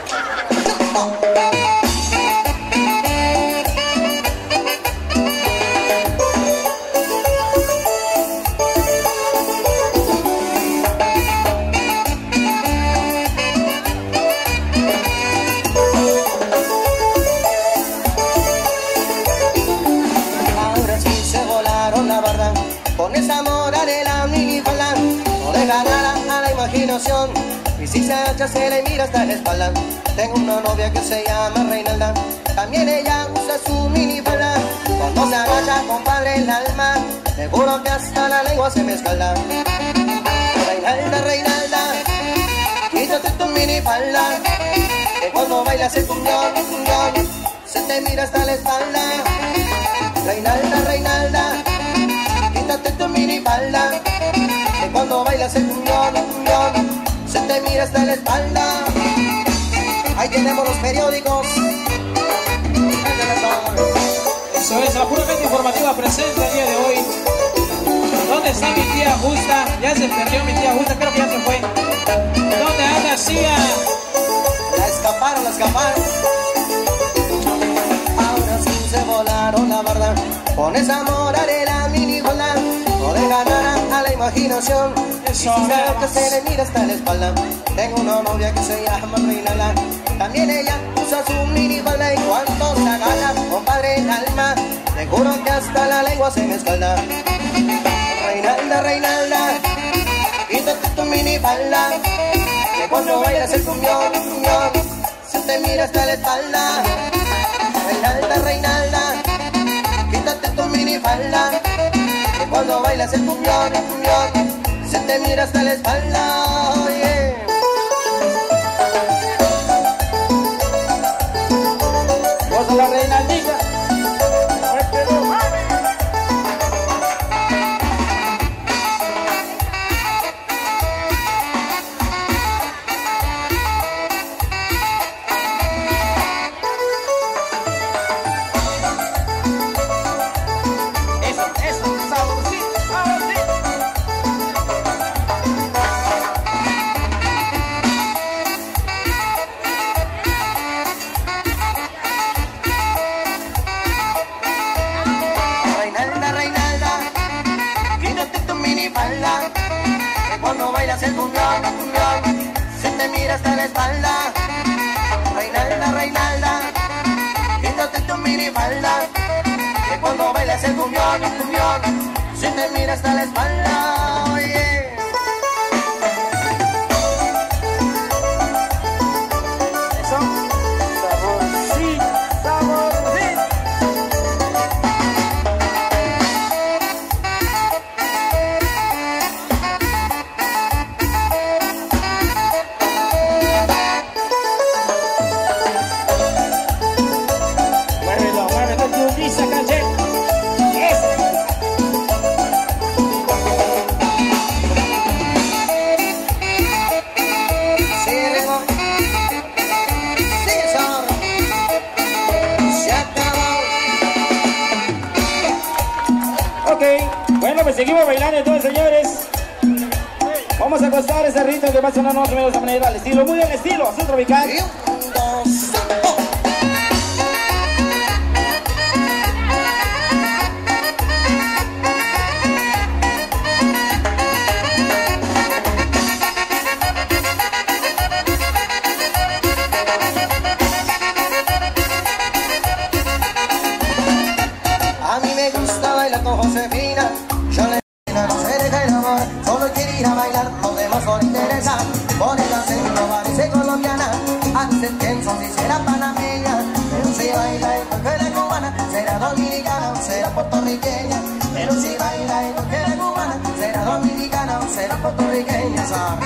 Speaker 3: Con esa moda de la minifalda no deja nada a la imaginación. Y si se hacha se le mira hasta la espalda. Tengo una novia que se llama Reinalda. También ella usa su minifalda. Cuando se agacha, compadre, el alma, seguro que hasta la lengua se me escalda. Reinalda, Reinalda, quítate tu mini falda, que cuando bailas el cumbión, cumbión, se te mira hasta la espalda. Reinalda, Reinalda, quítate tu mini falda, que cuando bailas el cumbión, cumbión, se te mira hasta la espalda. Ahí tenemos los periódicos.
Speaker 5: Eso es, la puramente informativa presente el día de hoy. ¿Dónde está mi tía Justa? Ya se perdió mi tía Justa, creo que ya se fue. ¿Dónde anda Cia?
Speaker 3: La escaparon, la escaparon. Ahora sí se volaron la verdad. Con esa morarela mini bola, no le ganarán a la imaginación.
Speaker 5: Eso,
Speaker 3: y si sabe que se le mira hasta la espalda. Tengo una novia que se llama Reinalda. También ella usa su mini falda y cuando se agarra, compadre en alma, te juro que hasta la lengua se me escalda. Reinalda, Reinalda, quítate tu mini falda, que cuando bailas el cumbión, cumbión, se te mira hasta la espalda. Reinalda, Reinalda, quítate tu mini falda, que cuando bailas el cumbión, cumbión, se te mira hasta la espalda. Oye.
Speaker 4: Vos la Reinaldita.
Speaker 3: Cuando bailas el cumbión, cumbión, se te mira hasta la espalda. Reinalda, Reinalda, quítate tu mini falda, que cuando bailas el cumbión, cumbión, se te mira hasta la espalda. Oye.
Speaker 4: Eso. Saborcito, saborcito. Bueno, pues seguimos bailando entonces, señores. Vamos a acostar ese ritmo que va a sonar más o menos de esta manera, al estilo, muy al estilo, azul tropical.
Speaker 3: A mí me gusta bailar con Josefina. Yo le no se deja el amor, solo quiere ir a bailar, lo demás no le interesa. Por el acento parece colombiana, hace tiempo si será panameña. Pero si baila y toque de cubana, será dominicana o será puertorriqueña. Pero si baila y toque de cubana, será dominicana o será puertorriqueña, ¿sabes?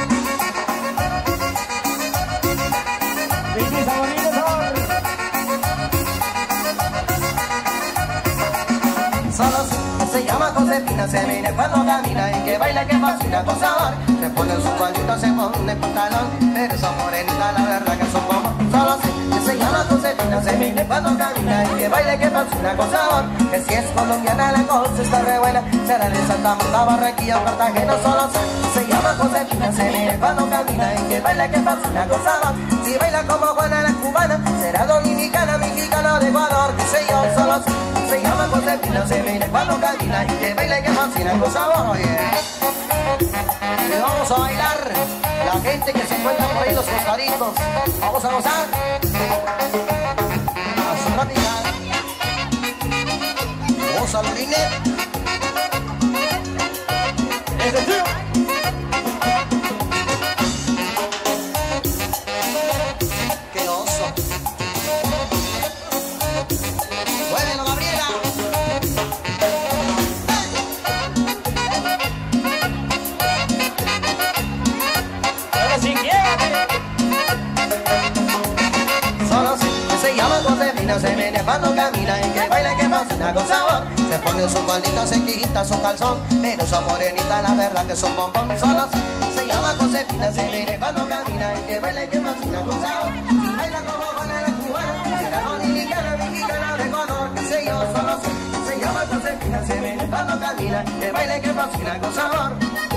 Speaker 3: Solo si se llama Josefina, se viene cuando camina y que baila que fascina con sabor. Se pone su faldita, se pone pantalón, pero esa morenita la verdad que son como. Solo si se llama Josefina, se viene cuando camina y que baila que fascina con sabor. Que si es colombiana la cosa está re buena, será de Santa Marta, Barranquilla o Cartagena. Solo si se llama Josefina, se viene cuando camina y que baila que fascina con sabor. Si baila como Juana la cubana, será dominicana, mexicana de Ecuador. Que sé yo, solo si se llama Josefina, se viene cuando camina y que baila que fascina con sabor. Oye, y vamos a bailar la gente que se encuentra por ahí, los costaditos. Vamos a gozar a su tropical. Vamos a lo dinero. Ese es tío. Qué oso. Muévelo, Gabriela.
Speaker 4: Ahora sí, quiérate.
Speaker 3: cocina con sabor. Se pone su faldita, se quita su calzón, pero son morenitas, la verdad que son bombón. Solo se llama Josefina, se mire cuando camina y que baila y que cocina con sabor. Si baila como buena la cubana, será dominicana, mexicana de color, qué sé yo, solo sé. Se llama Josefina, se mire cuando camina, que baila y que cocina con sabor.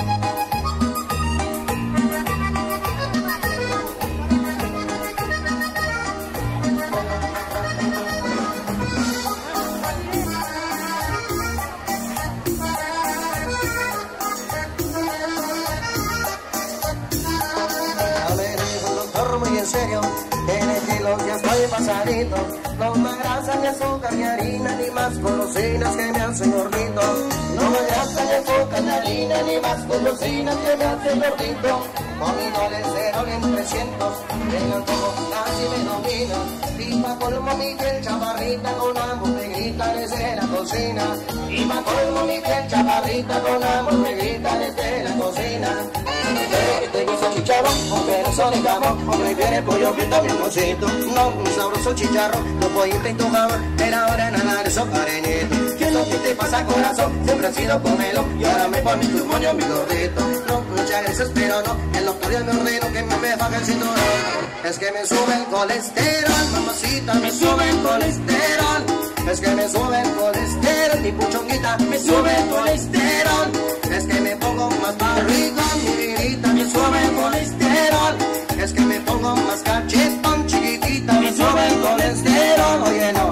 Speaker 3: Muy en serio, en el kilo ya estoy pasadito. No más grasa ni azúcar ni harina, ni más golosinas que me hacen gordito. No más grasa ni azúcar ni harina, ni más golosinas que me hacen gordito. Con mi colesterol en trescientos, en el como casi me domina. Y pa' colmo mi piel chaparrita con ambos me grita desde la cocina. Y pa' colmo mi piel chaparrita con ambos me grita desde la cocina. Que te gusta chicharrón, con pedazo de jamón, hombre viene pollo frito mi amorcito. No, un sabroso chicharrón, no pollo frito jamón, pero ahora nada de eso cariñito. ¿Qué es lo que te pasa corazón? Siempre has sido pomelo y ahora me pones tu moño mi gordito. No, muchas gracias pero no, el doctor ya me ordeno que me me baje el cinturón. Es que me sube el colesterol, mamacita, me sube el colesterol. Es que me sube el colesterol, mi puchonguita, me sube el colesterol. Es que me pongo más barriga, mi virita, me sube el colesterol. Es que me pongo más cachetón, chiquitita, me sube el colesterol. Oye, no.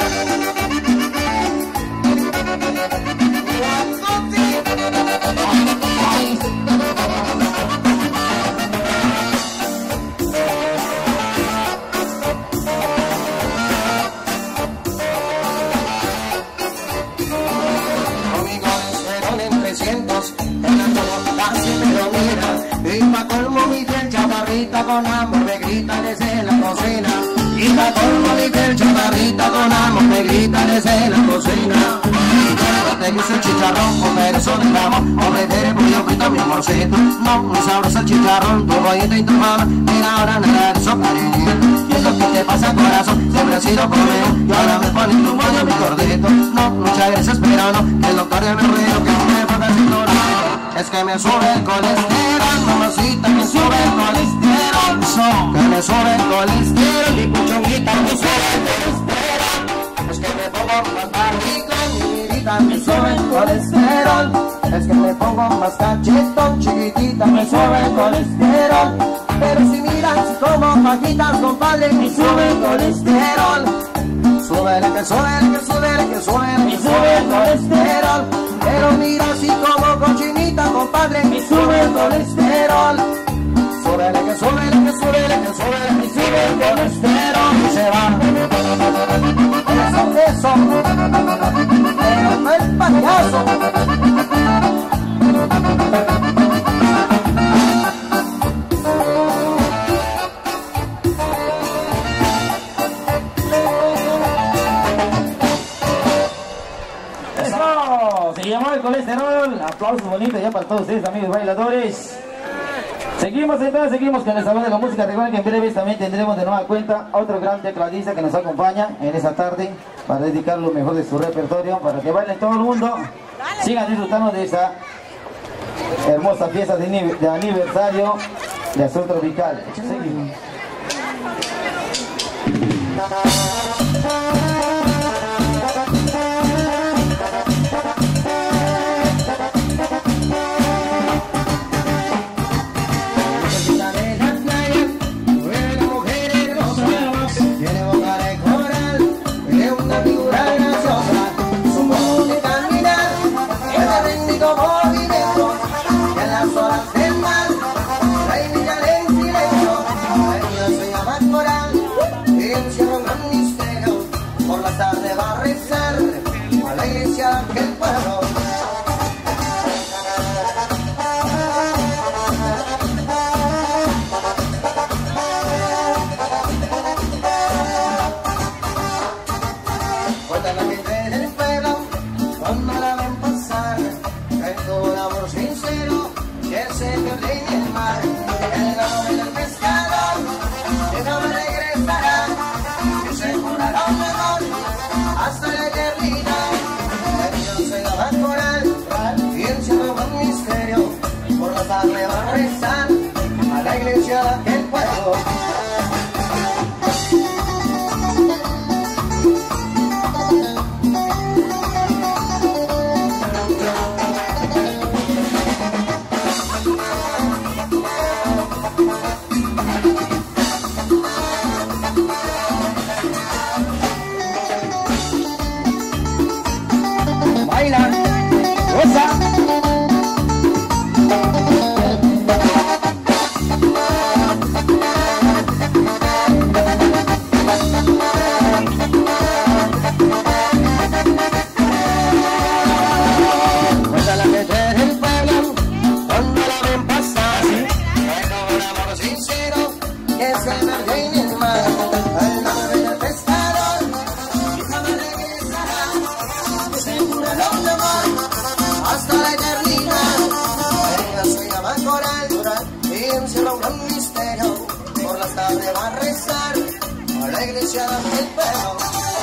Speaker 3: Y pa' colmo mi piel chaparrita con amor me grita desde la cocina. Y pa' colmo mi piel chaparrita con amor me grita desde la cocina. Y cuando te gusta el chicharrón, comer eso de jamón, hombre de pollo frito mi amorcito. No, un sabroso el chicharrón, tu bollito y tu mamá, mira ahora nada de eso cariñito. ¿Qué es lo que te pasa corazón? Siempre has sido conmigo y ahora me pones tu moño mi gordito. No, muchas gracias pero no, que el doctor ya me ruego que me ponga el cinturón. Es que me sube el colesterol, mamacita, me sube el colesterol. Que me sube el colesterol, mi puchonguita, me sube el colesterol. Es que me pongo más barriga, mi virita, me sube el colesterol. Es que me pongo más cachetón, chiquitita, me sube el colesterol. Pero si miran, si como pajitas, compadre, me sube el colesterol. Súbele, que súbele, que súbele, que súbele, me sube el colesterol. Pero mira si como cochinita, compadre, me sube el colesterol. Súbele, que súbele, que súbele, que súbele, me sube el colesterol. Y se va. Eso, eso. Pero no el payaso.
Speaker 4: Se llamó el colesterol. Aplausos bonitos ya para todos ustedes, amigos bailadores. Seguimos entonces, seguimos con el Salón de la Música. Recuerden que en breves también tendremos de nueva cuenta a otro gran tecladista que nos acompaña en esta tarde para dedicar lo mejor de su repertorio, para que bailen todo el mundo. Sigan disfrutando de esta hermosa fiesta de, de aniversario de Azul Tropical. Seguimos.
Speaker 3: Coral, hasta la eternidad. Ella se llama Coral Durán y encierra un gran misterio. Por las tardes va a rezar a la iglesia del pueblo.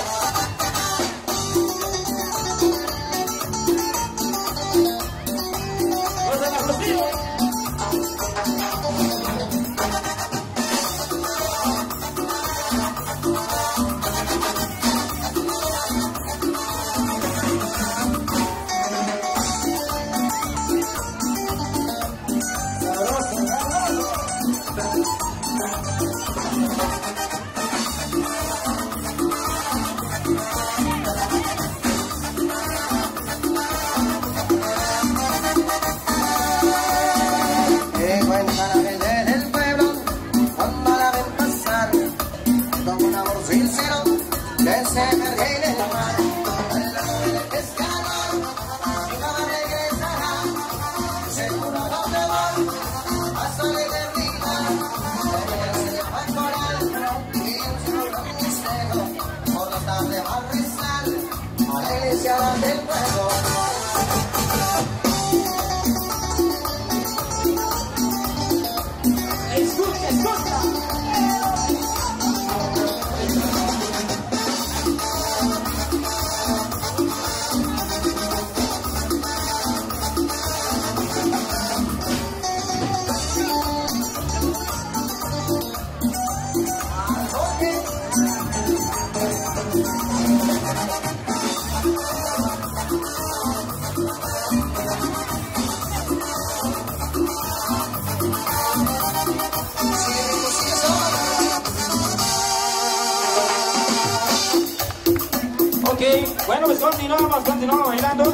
Speaker 5: Bueno, pues continuamos, continuamos bailando.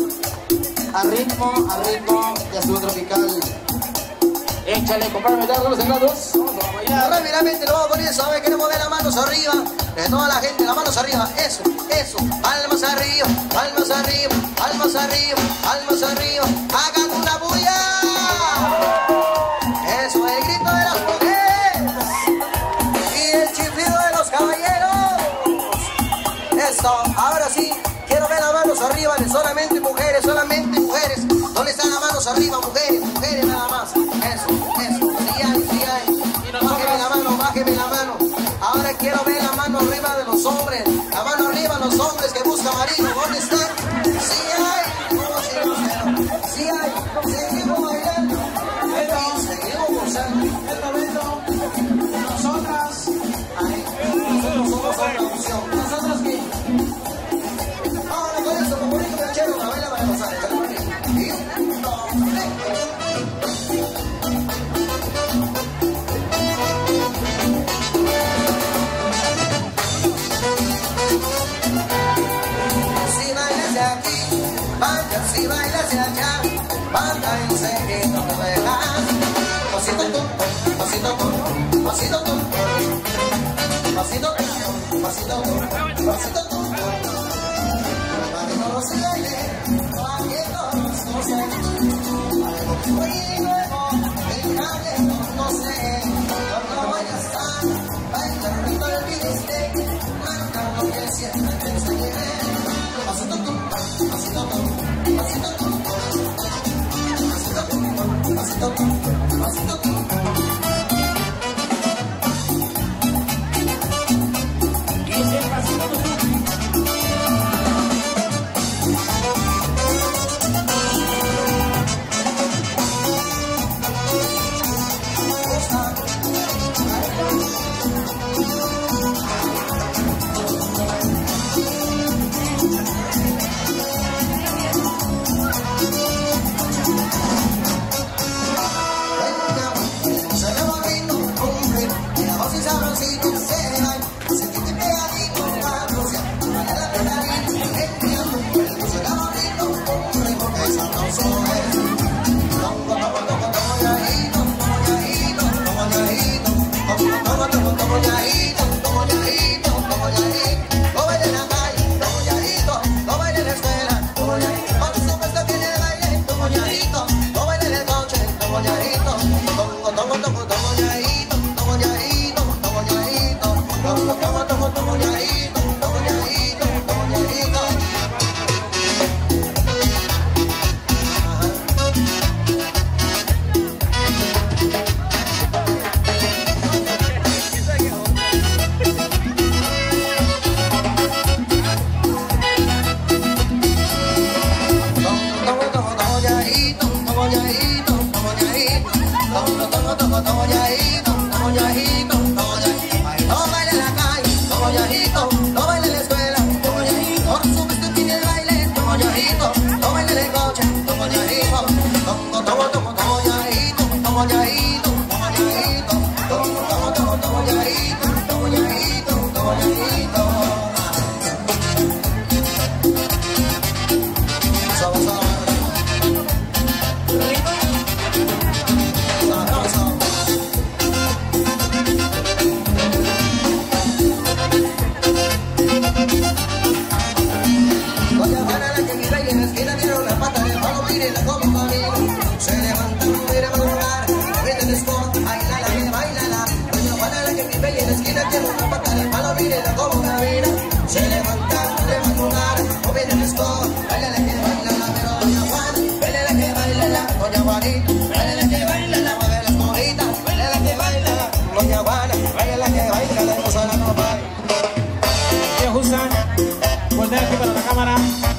Speaker 4: A ritmo, a ritmo de azul tropical. Échale, compadre, todos los teclados. Vamos a bailar.
Speaker 3: Rápidamente lo vamos a poner suave, queremos ver las manos arriba. De toda la gente, las manos arriba. Eso, eso. Palmas arriba, palmas arriba, palmas arriba, palmas arriba. Hagan una bulla. Eso, el grito de las mujeres. Y el chiflido de los caballeros. Eso, ahora sí, quiero ver las manos arriba de solamente mujeres, solamente mujeres. ¿Dónde están las manos arriba, mujeres? Mujeres nada más. Eso, eso, sí hay, sí hay. Bájeme la mano, bájeme la mano. Ahora quiero ver la mano arriba de los hombres. La mano arriba de los hombres que buscan marido. ¿Dónde están? Sí hay. ¿Cómo se llama? Sí hay. Seguimos bailando. Y seguimos gozando.
Speaker 5: Nosotras,
Speaker 3: Ahí. Nosotros somos otra opción.
Speaker 5: nosotros que
Speaker 3: Ahora con eso, como bonito canchero, la baila para gozar. Y un, dos, tres. Si bailas de aquí, vaya, si bailas de allá, vaya en secreto no dejas. Pasito tú, pasito tú, pasito tú, pasito tú, pasito tú, pasito tú. Para que no se baile, para que no se y luego, el calle no sé, no voy a estar bailando el bistec, marcando que siempre te enseñé. Pasito tú, pasito tú, pasito tú, pasito tú, pasito tú, pasito tú.
Speaker 5: y ese pasito tú.
Speaker 3: esquina tiene una pata de palo, mírenla como camina. Se levanta, mira para jugar, le vende el spot, baila la, mira, baila la. Doña Juana la que vive y en la esquina tiene una pata de palo, mírenla como camina. Se levanta, mira para jugar, le vende el spot, baila la que baila la. Pero doña Juana, baila la que baila la. Doña Juanita, baila la que baila la. Mueve las bolitas, baila la que baila la. Doña Juana, baila la que baila la. Cosa la no baila.
Speaker 5: Tía Justa, voltea aquí para la cámara.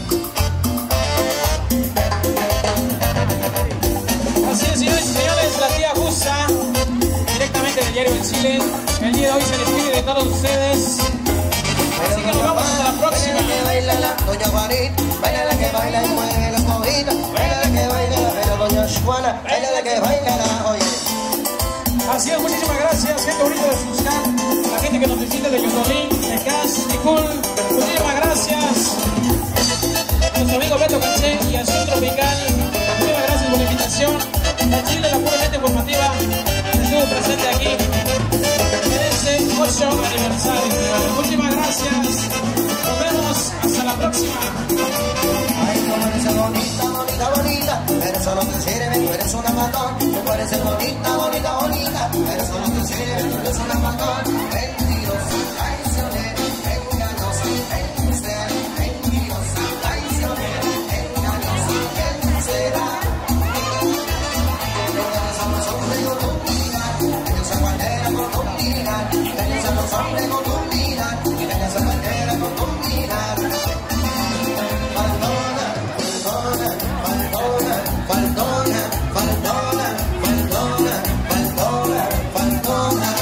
Speaker 5: Así es, señores y señores, la tía Justa, directamente del diario El Chile. El día de hoy se despide de todos ustedes. Así que nos vamos hasta la próxima.
Speaker 3: Baila la que baila la, doña Juanita, baila la que baila y mueve las bolitas, baila la que baila la, pero doña Juana, baila la que baila la, oye.
Speaker 5: Así es, muchísimas gracias, gente bonita de Suscan, la gente que nos visita de Yotolín, de Cas, de Cool, muchísimas gracias. Nuestro amigo Beto Canché y Azul Tropical, muchísimas gracias por la invitación. La Chile, la pura gente informativa, estuvo presente aquí en este ocho aniversario. Muchísimas gracias, nos vemos hasta la próxima.
Speaker 3: Ay, tú eres bonita, bonita, bonita, pero eso no te sirve, tú eres una matón. Tú eres bonita, bonita, bonita, pero eso no te sirve, tú eres una matón. Mentirosa, traicionera, engañosa, embustera, mentirosa, traicionera, engañosa, embustera. Ellos son los hombres con un mirar, ellos se guarderan con un mirar, ellos son los hombres con un mirar, ellos se guarderan con un mirar. Faldona, faldona, faldona, faldona, faldona, faldona, faldona.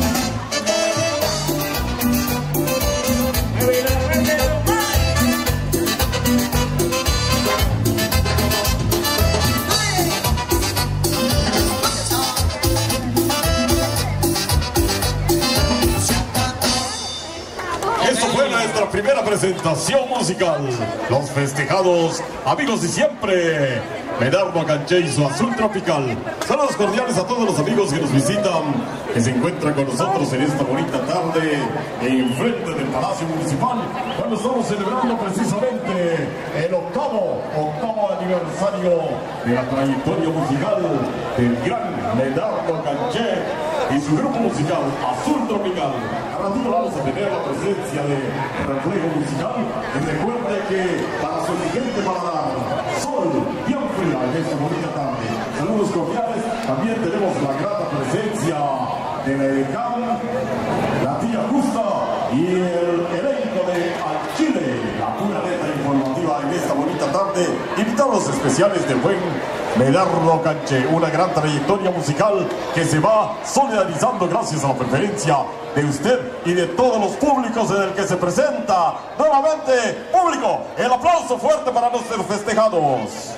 Speaker 1: Esto fue nuestra primera presentación musical. Los festejados, amigos de siempre, Medardo Canché y su Azul Tropical. Saludos cordiales a todos los amigos que nos visitan, que se encuentran con nosotros en esta bonita tarde en frente del Palacio Municipal, cuando estamos celebrando precisamente el octavo, octavo aniversario de la trayectoria musical del gran Medardo Canché y su grupo musical Azul Tropical. A ratito vamos a tener la presencia de Reflejo Musical, y recuerde que para su exigente paladar, sol bien fría en esta bonita tarde. Saludos cordiales, también tenemos la grata presencia de la Edecán, la tía Justa y el elenco de Al Chile, la pura neta informativa en esta bonita tarde. Invitados especiales del buen Medardo Canché, una gran trayectoria musical que se va solidarizando gracias a la preferencia de usted y de todos los públicos en el que se presenta. Nuevamente, público, el aplauso fuerte para nuestros festejados.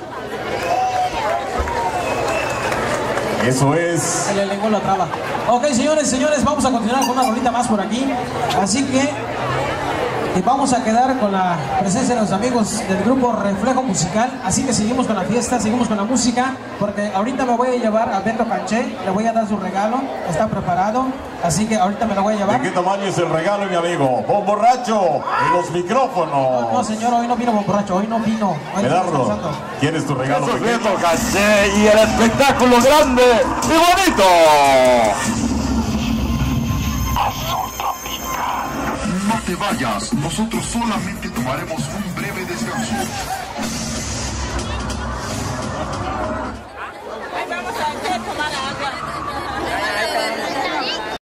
Speaker 1: Eso es.
Speaker 5: Se le lengó la traba. Ok, señores, señores, vamos a continuar con una rolita más por aquí. Así que y vamos a quedar con la presencia de los amigos del grupo Reflejo Musical. Así que seguimos con la fiesta, seguimos con la música, porque ahorita me voy a llevar a Beto Canché, le voy a dar su regalo, está preparado, así que ahorita me lo voy a llevar.
Speaker 1: ¿De qué tamaño es el regalo, mi amigo? ¡Bon borracho! En los micrófonos.
Speaker 5: No, no, señor, hoy no vino bon borracho, hoy no vino.
Speaker 1: Medardo, ¿quién es tu regalo?
Speaker 7: Eso es Beto Canché y el espectáculo grande y bonito.
Speaker 2: No te vayas, nosotros solamente tomaremos